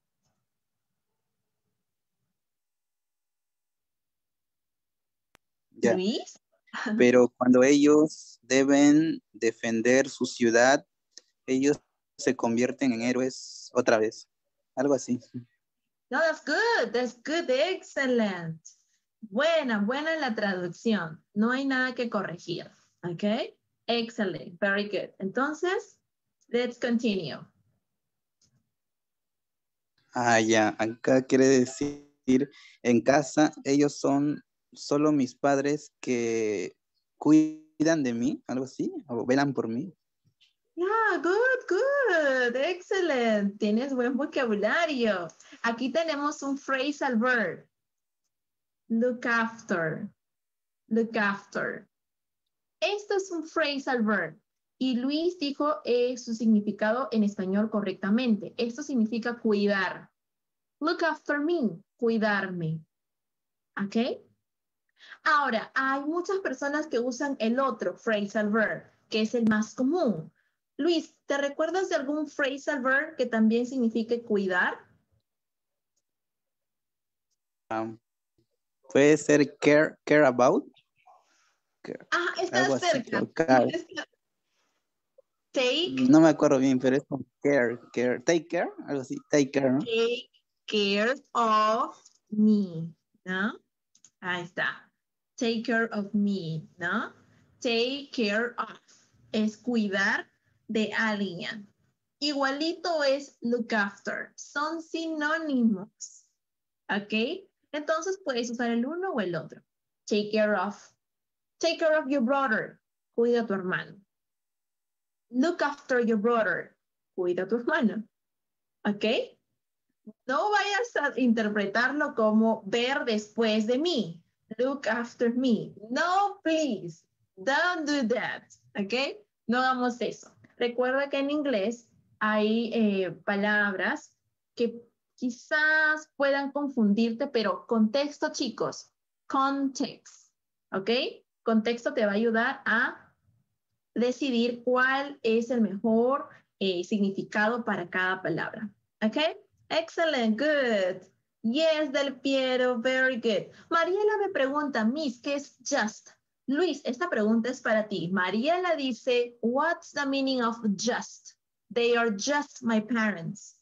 Yeah. Luis. Pero cuando ellos deben defender su ciudad, ellos se convierten en héroes otra vez. Algo así. No, that's good. That's good. Excellent. Buena la traducción. No hay nada que corregir. Ok. Excellent. Very good. Entonces, let's continue. Ya. Acá quiere decir, en casa, ellos son solo mis padres que cuidan de mí, algo así, o velan por mí. Yeah, good. Excellent. Tienes buen vocabulario. Aquí tenemos un phrasal verb. Look after. Look after. Esto es un phrasal verb. Y Luis dijo su significado en español correctamente. Esto significa cuidar. Look after me, cuidarme. ¿Ok? Ahora, hay muchas personas que usan el otro phrasal verb, que es el más común. Luis, ¿te recuerdas de algún phrasal verb que también signifique cuidar? Puede ser care about. Ah, Algo estás así, cerca. creo. Care. Take, No me acuerdo bien, pero es con care. Take care, algo así. Take care, ¿no? take care of me, ¿no? Ahí está. Take care of me, ¿no? Take care of es cuidar de alguien. Igualito es look after. Son sinónimos. ¿Ok? Entonces puedes usar el uno o el otro. Take care of. Take care of your brother. Cuida a tu hermano. Look after your brother. Cuida a tu hermano. ¿Ok? No vayas a interpretarlo como ver después de mí. Look after me. No, please. Don't do that. ¿Ok? No hagamos eso. Recuerda que en inglés hay palabras que quizás puedan confundirte, pero contexto, chicos. Context. ¿Ok? Contexto te va a ayudar a decidir cuál es el mejor significado para cada palabra. ¿Ok? Excellent, good. Yes, Del Piero, very good. Mariela me pregunta, Miss, ¿qué es just? Luis, esta pregunta es para ti. Mariela dice, what's the meaning of just? They are just my parents.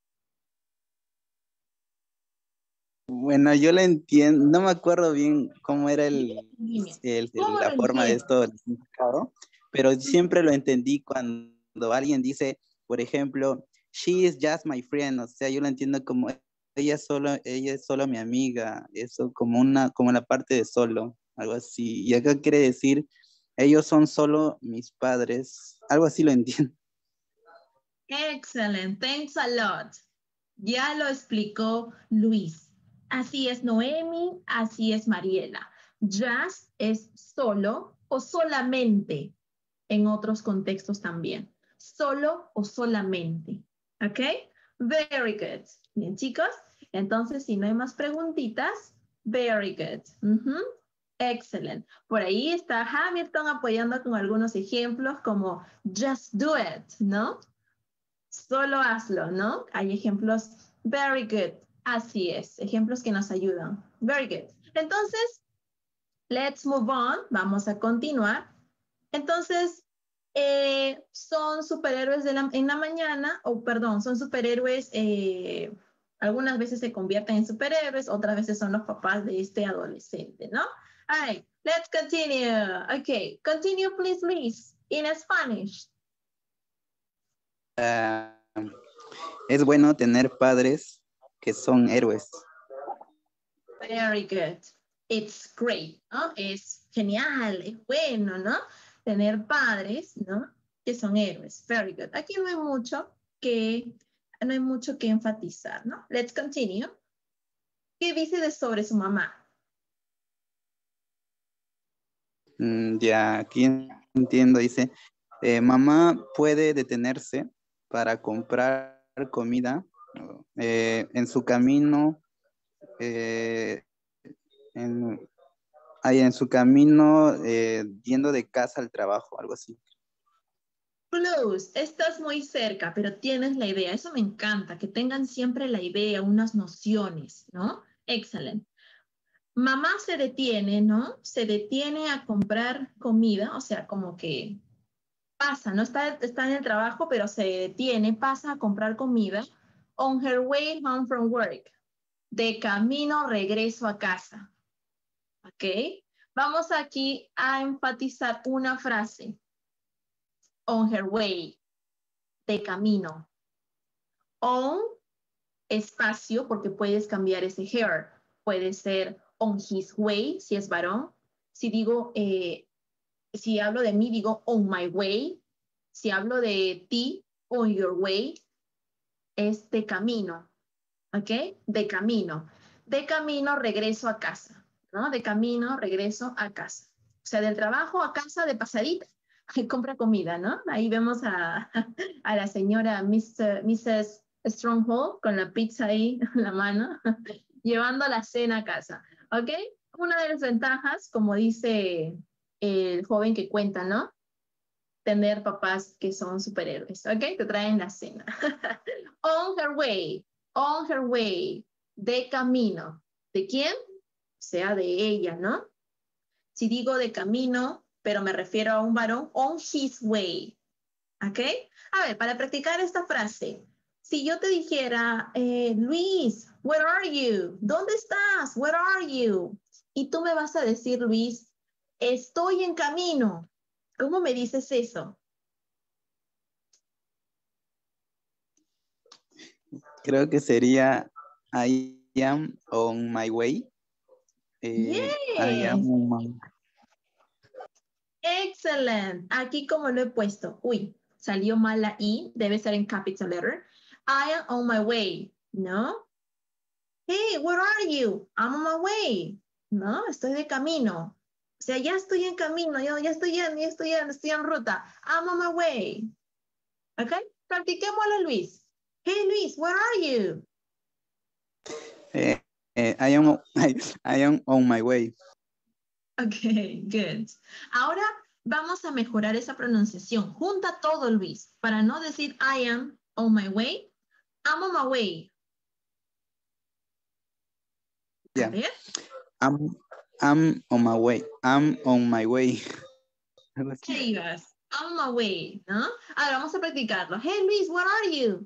Bueno, yo lo entiendo, no me acuerdo bien cómo era ¿Cómo lo la forma de entiendes? esto del significado, pero siempre lo entendí cuando alguien dice, por ejemplo, she is just my friend, o sea, yo lo entiendo como ella es solo mi amiga, eso como la parte de solo, algo así. Y acá quiere decir, ellos son solo mis padres, algo así lo entiendo. Excellent, thanks a lot. Ya lo explicó Luis. Así es Noemi, así es Mariela. Just es solo o solamente en otros contextos también. Solo o solamente. ¿Ok? Very good. Bien, chicos. Entonces, si no hay más preguntitas, very good. Excellent. Por ahí está Hamilton apoyando con algunos ejemplos como just do it, ¿no? Solo hazlo, ¿no? Hay ejemplos, very good, así es, ejemplos que nos ayudan, very good. Entonces, let's move on, vamos a continuar. Entonces, son superhéroes en la mañana, o perdón, son superhéroes, algunas veces se convierten en superhéroes, otras veces son los papás de este adolescente, ¿no? All right, let's continue. Okay, continue please, Liz, in Spanish. Es bueno tener padres que son héroes. Very good. It's great, ¿no? Es genial, es bueno, ¿no? Tener padres, ¿no? Que son héroes. Very good. Aquí no hay mucho que enfatizar, ¿no? Let's continue. ¿Qué dice sobre su mamá? Ya, aquí entiendo, dice, mamá puede detenerse para comprar comida en su camino, en, en su camino yendo de casa al trabajo, algo así. Close, estás muy cerca, pero tienes la idea. Eso me encanta, que tengan siempre la idea, unas nociones, ¿no? Excelente. Mamá se detiene, ¿no? Se detiene a comprar comida, o sea, como que pasa, no está en el trabajo, pero se detiene, pasa a comprar comida. On her way home from work. De camino regreso a casa. ¿Ok? Vamos aquí a enfatizar una frase. On her way. De camino. On, espacio, porque puedes cambiar ese her. Puede ser on his way, si es varón. Si digo, si hablo de mí, digo on my way. Si hablo de ti, on your way. Es de camino, ¿ok? De camino. De camino regreso a casa, ¿no? De camino regreso a casa. O sea, del trabajo a casa de pasadita. Compra comida, ¿no? Ahí vemos a la señora Mrs. Stronghold con la pizza ahí en la mano, llevando la cena a casa. ¿Ok? Una de las ventajas, como dice el joven que cuenta, ¿no? Tener papás que son superhéroes, ¿ok? Te traen la cena. On her way, de camino. ¿De quién? O sea, de ella, ¿no? Si digo de camino, pero me refiero a un varón, on his way, ¿ok? A ver, para practicar esta frase, si yo te dijera, Luis, where are you? ¿Dónde estás? Where are you? Y tú me vas a decir, Luis, estoy en camino. ¿Cómo me dices eso? Creo que sería I am on my way. I am Yes. on my... Excellent. Aquí como lo he puesto. Uy, salió mal la I. Debe ser en capital letter. I am on my way. ¿No? Hey, where are you? I'm on my way. No, estoy de camino. O sea, ya estoy en camino. Yo ya estoy en ruta. I'm on my way. ¿Ok? Practiquémoslo, Luis. Hey, Luis, where are you? I am, I am on my way. Ok, good. Ahora vamos a mejorar esa pronunciación. Junta todo, Luis, para no decir I am on my way. I'm on my way. A Yeah. ver. I'm on my way. I'm on my way. Algo así. Hey, guys. I'm on my way, ¿no? Ahora vamos a practicarlo. Hey, Luis, where are you?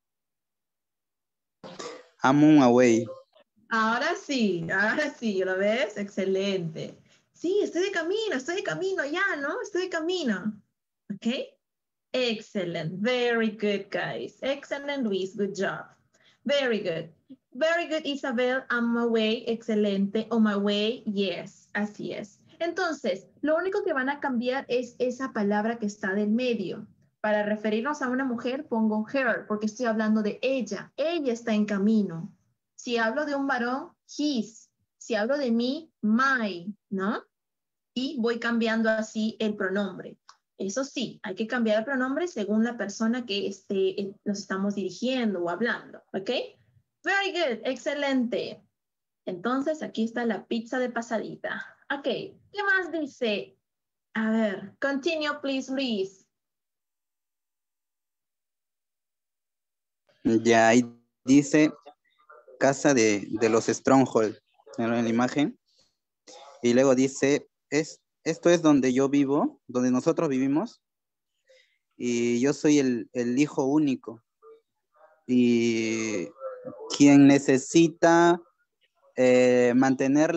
I'm on my way. Ahora sí, ¿lo ves? Excelente. Sí, estoy de camino ya, ¿no? Estoy de camino. ¿Ok? Excellent. Very good, guys. Excellent, Luis. Good job. Very good. Very good, Isabel. I'm on my way. Excelente. On my way. Yes, así es. Entonces, lo único que van a cambiar es esa palabra que está del medio. Para referirnos a una mujer, pongo her, porque estoy hablando de ella. Ella está en camino. Si hablo de un varón, his. Si hablo de mí, my, ¿no? Y voy cambiando así el pronombre. Eso sí, hay que cambiar el pronombre según la persona que nos estamos dirigiendo o hablando, ¿ok? Very good, excelente. Entonces, aquí está la pizza de pasadita. Ok, ¿qué más dice? A ver, continue, please, Luis. Ya ahí dice casa de los Stronghold en la imagen. Y luego dice, esto es donde yo vivo, donde nosotros vivimos. Y yo soy el hijo único. Y quien necesita mantener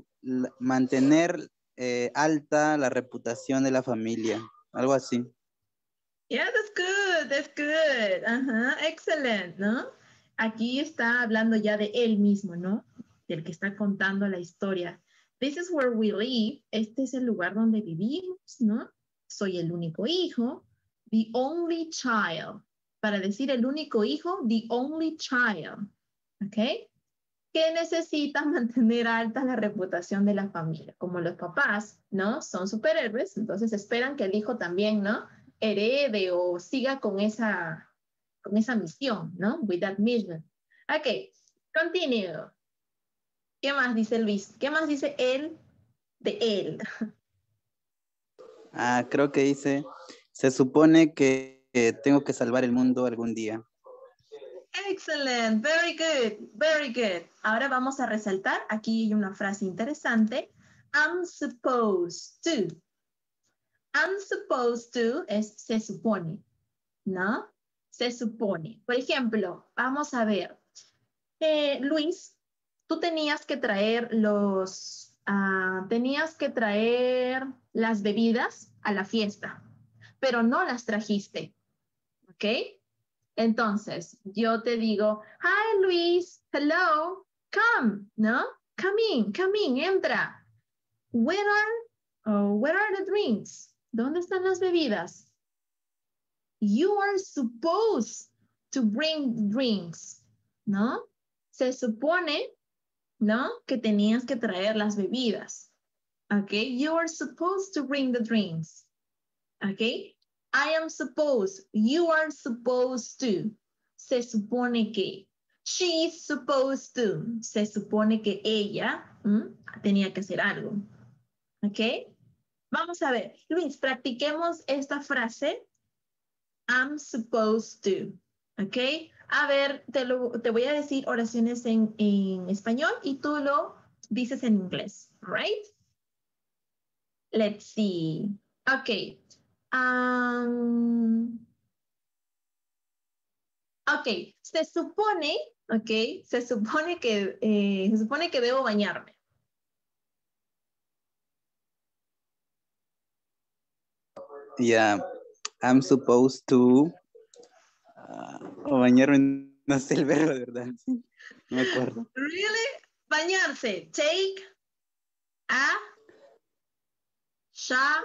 alta la reputación de la familia, algo así. Yeah, that's good. Ajá, excelente, ¿no? Aquí está hablando ya de él mismo, ¿no? Del que está contando la historia. This is where we live. Este es el lugar donde vivimos, ¿no? Soy el único hijo. The only child. Para decir el único hijo, the only child. ¿Ok? Que necesita mantener alta la reputación de la familia. Como los papás, ¿no? Son superhéroes, entonces esperan que el hijo también, ¿no? Herede o siga con esa misión, ¿no? With that mission. Ok, continue. ¿Qué más dice Luis? ¿Qué más dice él de él? Creo que dice, se supone que tengo que salvar el mundo algún día. Excellent, very good, very good. Ahora vamos a resaltar, aquí hay una frase interesante. I'm supposed to. I'm supposed to es se supone, ¿no? Se supone. Por ejemplo, vamos a ver. Luis, tú tenías que traer tenías que traer las bebidas a la fiesta, pero no las trajiste, ¿ok? Entonces, yo te digo, hi Luis, hello, come, ¿no? Come in, entra. Where are the drinks? ¿Dónde están las bebidas? You are supposed to bring drinks, ¿no? Se supone, ¿no? Que tenías que traer las bebidas. Okay, you are supposed to bring the drinks. Okay, I am supposed, you are supposed to. Se supone que. She is supposed to. Se supone que ella Tenía que hacer algo. ¿Ok? Vamos a ver. Luis, practiquemos esta frase. I'm supposed to. ¿Ok? A ver, te voy a decir oraciones en español y tú lo dices en inglés. Right? Let's see. Ok. Ok, se supone que debo bañarme. Yeah, I'm supposed to bañarme, no sé el verbo, de verdad. Sí, no me acuerdo. Really? Bañarse. Take a shower.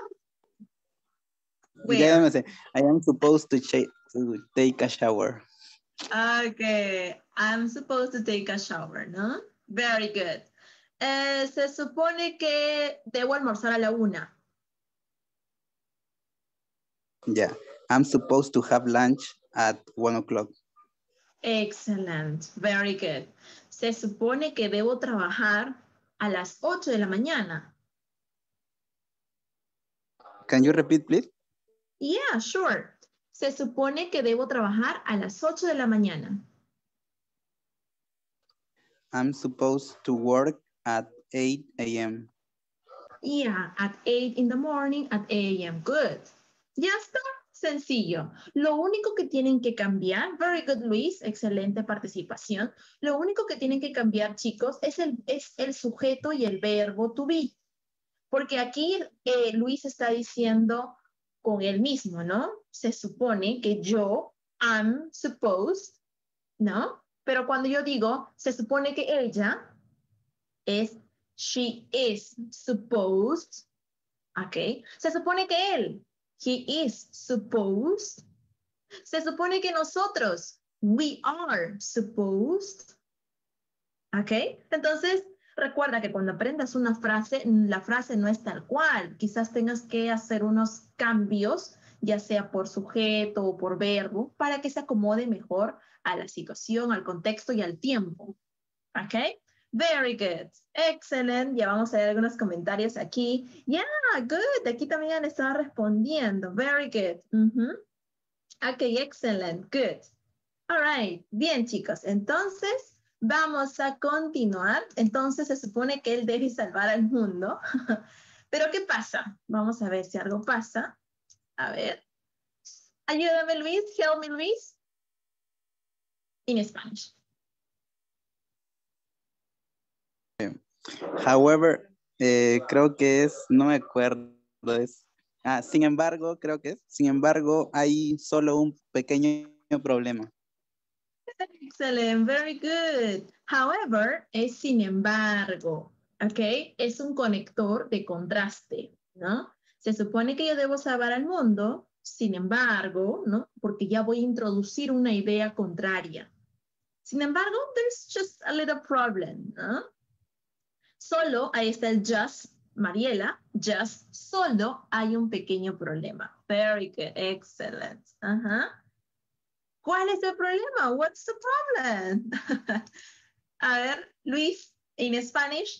Ya me sé. I am supposed to take a shower. Okay, I'm supposed to take a shower, ¿no? Very good. Se supone que debo almorzar a la 1. Yeah, I'm supposed to have lunch at 1 o'clock. Excellent, very good. Se supone que debo trabajar a las 8 de la mañana. Can you repeat, please? Yeah, sure. Se supone que debo trabajar a las 8 de la mañana. I'm supposed to work at 8 a.m. Yeah, at 8 in the morning, at 8 a.m. Good. Ya está, sencillo. Lo único que tienen que cambiar, very good Luis, excelente participación. Lo único que tienen que cambiar, chicos, es el sujeto y el verbo to be. Porque aquí Luis está diciendo con él mismo, ¿no? Se supone que yo am supposed, ¿no? Pero cuando yo digo, se supone que ella es she is supposed, ¿ok? Se supone que él, he is supposed. Se supone que nosotros, we are supposed, ¿ok? Entonces, recuerda que cuando aprendas una frase, la frase no es tal cual. Quizás tengas que hacer unos cambios, ya sea por sujeto o por verbo, para que se acomode mejor a la situación, al contexto y al tiempo. ¿Ok? Very good. Excellent. Ya vamos a ver algunos comentarios aquí. Yeah, good. Aquí también han estado respondiendo. Very good. Ok, excellent. Good. All right. Bien, chicos. Entonces, vamos a continuar. Entonces, se supone que él debe salvar al mundo. Pero, ¿qué pasa? Vamos a ver si algo pasa. A ver. Ayúdame, Luis. Help me, Luis. In Spanish. However, creo que es, no me acuerdo, sin embargo, creo que es, sin embargo, hay solo un pequeño problema. Excellent, very good. However, es sin embargo, ¿ok? Es un conector de contraste, ¿no? Se supone que yo debo salvar al mundo, sin embargo, ¿no? Porque ya voy a introducir una idea contraria. Sin embargo, there's just a little problem, ¿no? Solo, ahí está el just, Mariela, just, solo hay un pequeño problema. Very good, excellent. ¿Cuál es el problema? What's the problem? A ver, Luis, in Spanish.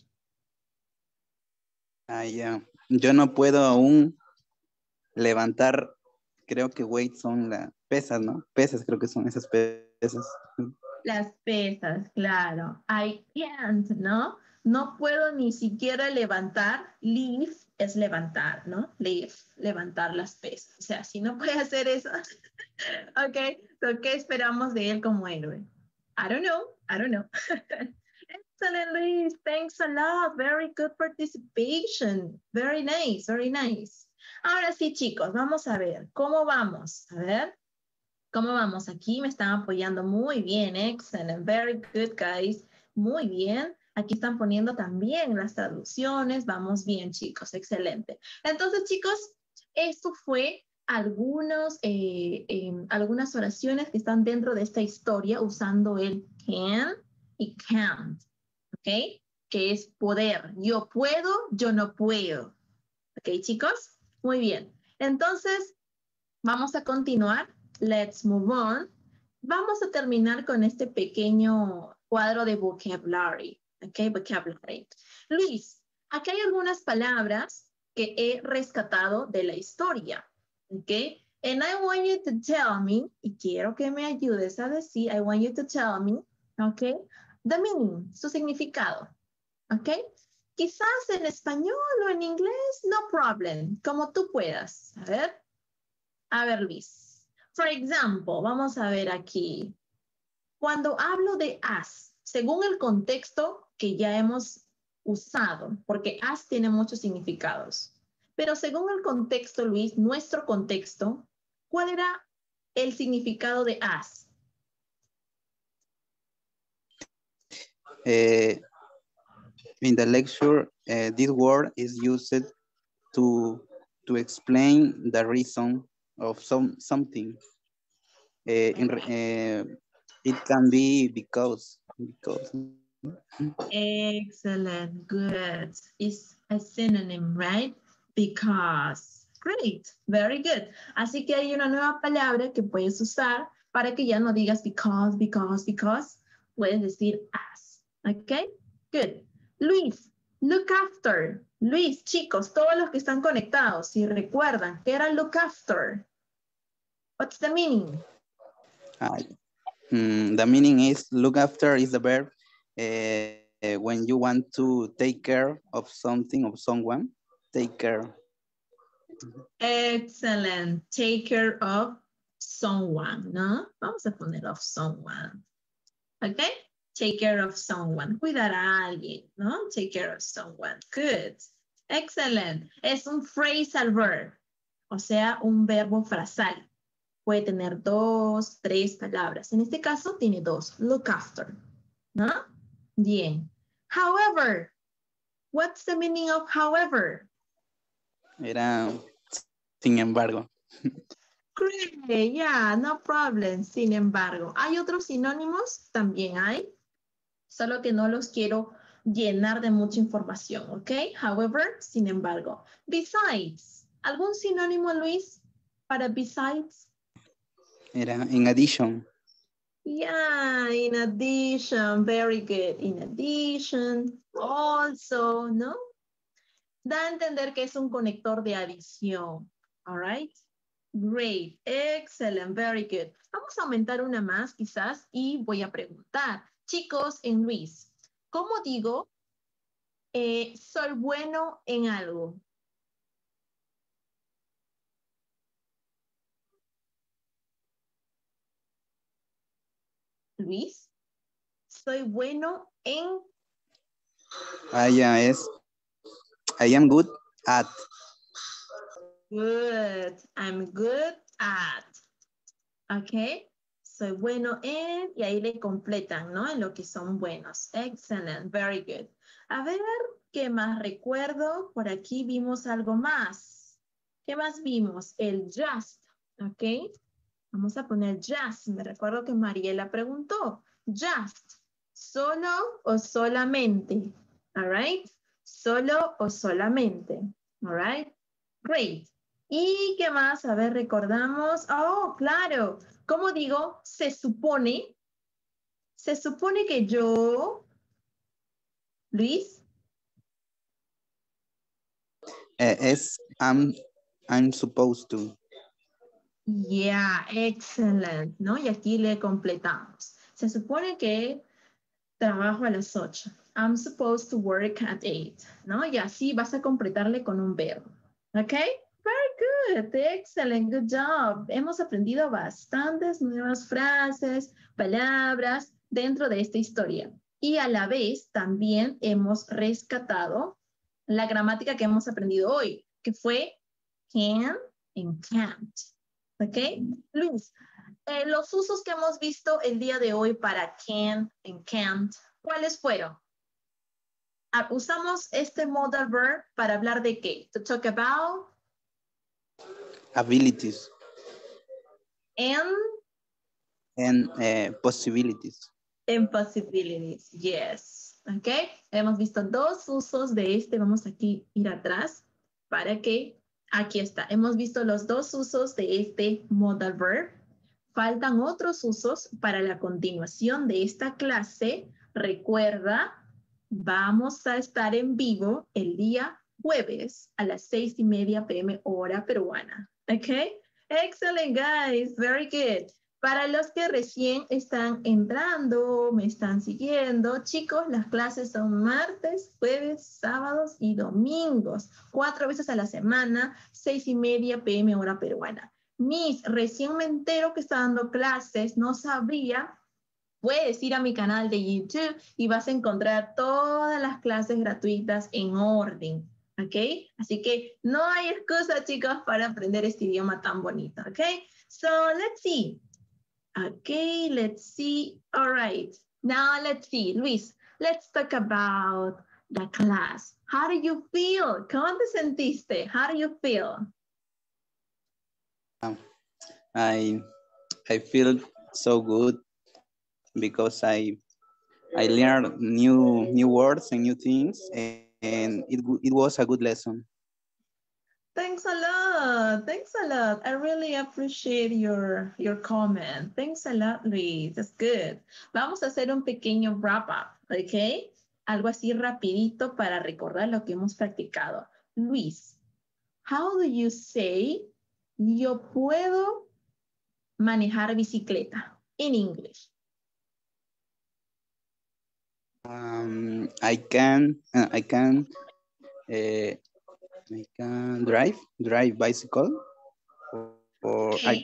Yeah. Yo no puedo aún levantar, creo que weight son las pesas, ¿no? Pesas creo que son esas pesas. Las pesas, claro. I can't, ¿no? No puedo ni siquiera levantar. Lift es levantar, ¿no? Lift, levantar las pesas. O sea, si no puede hacer eso, ok, so, ¿qué esperamos de él como héroe? I don't know. Excellent, Luis. Thanks a lot. Very good participation. Very nice, very nice. Ahora sí, chicos, vamos a ver. ¿Cómo vamos? A ver. ¿Cómo vamos? Aquí me están apoyando muy bien. Excellent. Very good, guys. Muy bien. Aquí están poniendo también las traducciones. Vamos bien, chicos. Excelente. Entonces, chicos, esto fue algunas oraciones que están dentro de esta historia usando el can y can't. ¿Ok? Que es poder. Yo puedo, yo no puedo. ¿Ok, chicos? Muy bien. Entonces, vamos a continuar. Let's move on. Vamos a terminar con este pequeño cuadro de vocabulary. Ok, vocabulary. Luis, aquí hay algunas palabras que he rescatado de la historia. Ok, and I want you to tell me, y quiero que me ayudes a decir, I want you to tell me, ok, the meaning, su significado. Ok, quizás en español o en inglés, no problem, como tú puedas. A ver, Luis. For example, vamos a ver aquí. Cuando hablo de as, según el contexto que ya hemos usado, porque as tiene muchos significados, pero según el contexto, Luis, nuestro contexto, ¿cuál era el significado de as? In the lecture, this word is used to explain the reason of something. It can be because. Excellent, good. It's a synonym, right? Because. Great, very good. Así que hay una nueva palabra que puedes usar para que ya no digas because. Puedes decir as. ¿Ok? Good. Luis, look after. Luis, chicos, todos los que están conectados, si recuerdan, ¿qué era look after? What's the meaning? The meaning is look after is the verb when you want to take care of something or someone, take care. Excellent. Take care of someone, ¿no? Vamos a poner of someone. ¿Ok? Take care of someone. Cuidar a alguien, ¿no? Take care of someone. Good. Excellent. Es un phrasal verb, o sea, un verbo frasal. Puede tener 2, 3 palabras. En este caso tiene 2. Look after, ¿no? Bien. However, what's the meaning of however? Era sin embargo. Great, yeah, no problem. Sin embargo, ¿hay otros sinónimos? También hay, solo que no los quiero llenar de mucha información, ¿ok? However, sin embargo. Besides, ¿algún sinónimo, Luis, para besides? Era in addition. Yeah, in addition, very good. In addition, also, ¿no? Da a entender que es un conector de adición, all right? Great, excellent, very good. Vamos a aumentar una más quizás y voy a preguntar. Chicos, en Luis, ¿cómo digo soy bueno en algo? Luis, soy bueno en... Ya es I am good at. Good, I'm good at. Ok, soy bueno en, y ahí le completan, ¿no? En lo que son buenos. Excellent, very good. A ver, ¿qué más recuerdo? Por aquí vimos algo más. ¿Qué más vimos? El just, ¿ok? Vamos a poner just. Me recuerdo que Mariela preguntó. Just, ¿solo o solamente? All right? ¿Solo o solamente? All right? Great. ¿Y qué más? A ver, recordamos. Oh, claro. ¿Cómo digo? Se supone. Se supone que yo... Luis. Es I'm supposed to. Yeah, excellent. ¿No? Y aquí le completamos. Se supone que trabajo a las 8. I'm supposed to work at 8. ¿No? Y así vas a completarle con un verbo. ¿Ok? Very good. Excellent. Good job. Hemos aprendido bastantes nuevas frases, palabras dentro de esta historia. Y a la vez también hemos rescatado la gramática que hemos aprendido hoy, que fue can and can't. ¿Ok? Luis, los usos que hemos visto el día de hoy para can and can't, ¿cuáles fueron? Usamos este modal verb para hablar de qué? To talk about Abilities. And Possibilities. and possibilities, yes. ¿Ok? Hemos visto 2 usos de este. Vamos aquí a ir atrás para que, aquí está. Hemos visto los 2 usos de este modal verb. Faltan otros usos para la continuación de esta clase. Recuerda vamos a estar en vivo el día jueves a las 6:30 p.m. hora peruana. ¿Ok? Excellent, guys. Very good. Para los que recién están entrando, me están siguiendo, chicos, las clases son martes, jueves, sábados y domingos. 4 veces a la semana, 6:30 p.m. hora peruana. Miss, recién me entero que está dando clases, no sabía. Puedes ir a mi canal de YouTube y vas a encontrar todas las clases gratuitas en orden, ¿ok? Así que no hay excusa, chicos, para aprender este idioma tan bonito, ¿ok? So, let's see. Okay, let's see. All right. Now, let's see. Luis, let's talk about the class. How do you feel? ¿Cómo te sentiste? How do you feel? I feel so good because I learned new words and new things, and it was a good lesson. Thanks a lot. Thanks a lot. I really appreciate your comment. Thanks a lot, Luis. That's good. Vamos a hacer un pequeño wrap up, ¿ok? Algo así rapidito para recordar lo que hemos practicado. Luis, how do you say yo puedo manejar bicicleta in English? I can drive bicycle, or Okay.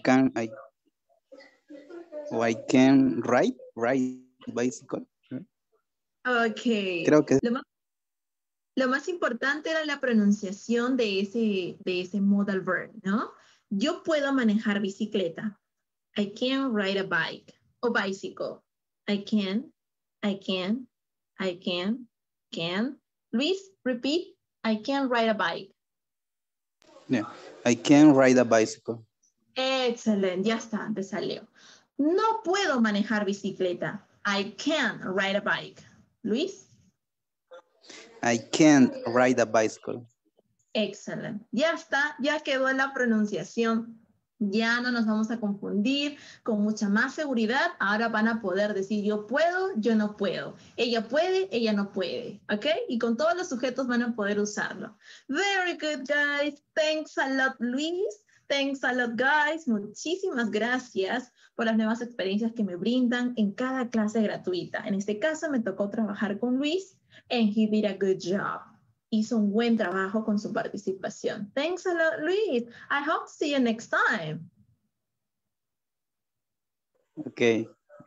I can ride bicycle. Okay. Creo que Lo más importante era la pronunciación de ese modal verb, ¿no? Yo puedo manejar bicicleta. I can ride a bike o bicycle. I can. Luis, repeat. I can ride a bike. yeah, I can ride a bicycle. Excelente, ya está, te salió. No puedo manejar bicicleta. I can't ride a bike. Luis? I can't ride a bicycle. Excelente. Ya está, ya quedó la pronunciación. Ya no nos vamos a confundir, con mucha más seguridad. Ahora van a poder decir yo puedo, yo no puedo. Ella puede, ella no puede. ¿Ok? Y con todos los sujetos van a poder usarlo. Very good, guys. Thanks a lot, Luis. Thanks a lot, guys. Muchísimas gracias por las nuevas experiencias que me brindan en cada clase gratuita. En este caso me tocó trabajar con Luis and he did a good job. Hizo un buen trabajo con su participación. Thanks a lot, Luis. I hope to see you next time. Okay.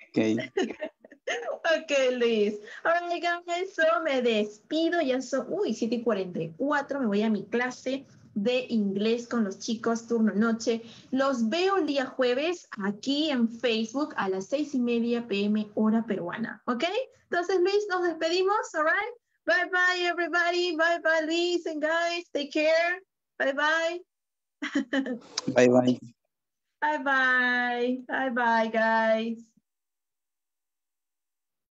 Okay, Luis. All right, guys, so me despido. Ya son, 7:44. Me voy a mi clase de inglés con los chicos, turno noche. Los veo el día jueves aquí en Facebook a las 6:30 p.m. hora peruana. ¿Ok? Entonces, Luis, nos despedimos. All right? Bye-bye, everybody. Bye-bye, Luis and guys. Take care. Bye-bye. Bye-bye. Bye-bye. Bye-bye, guys.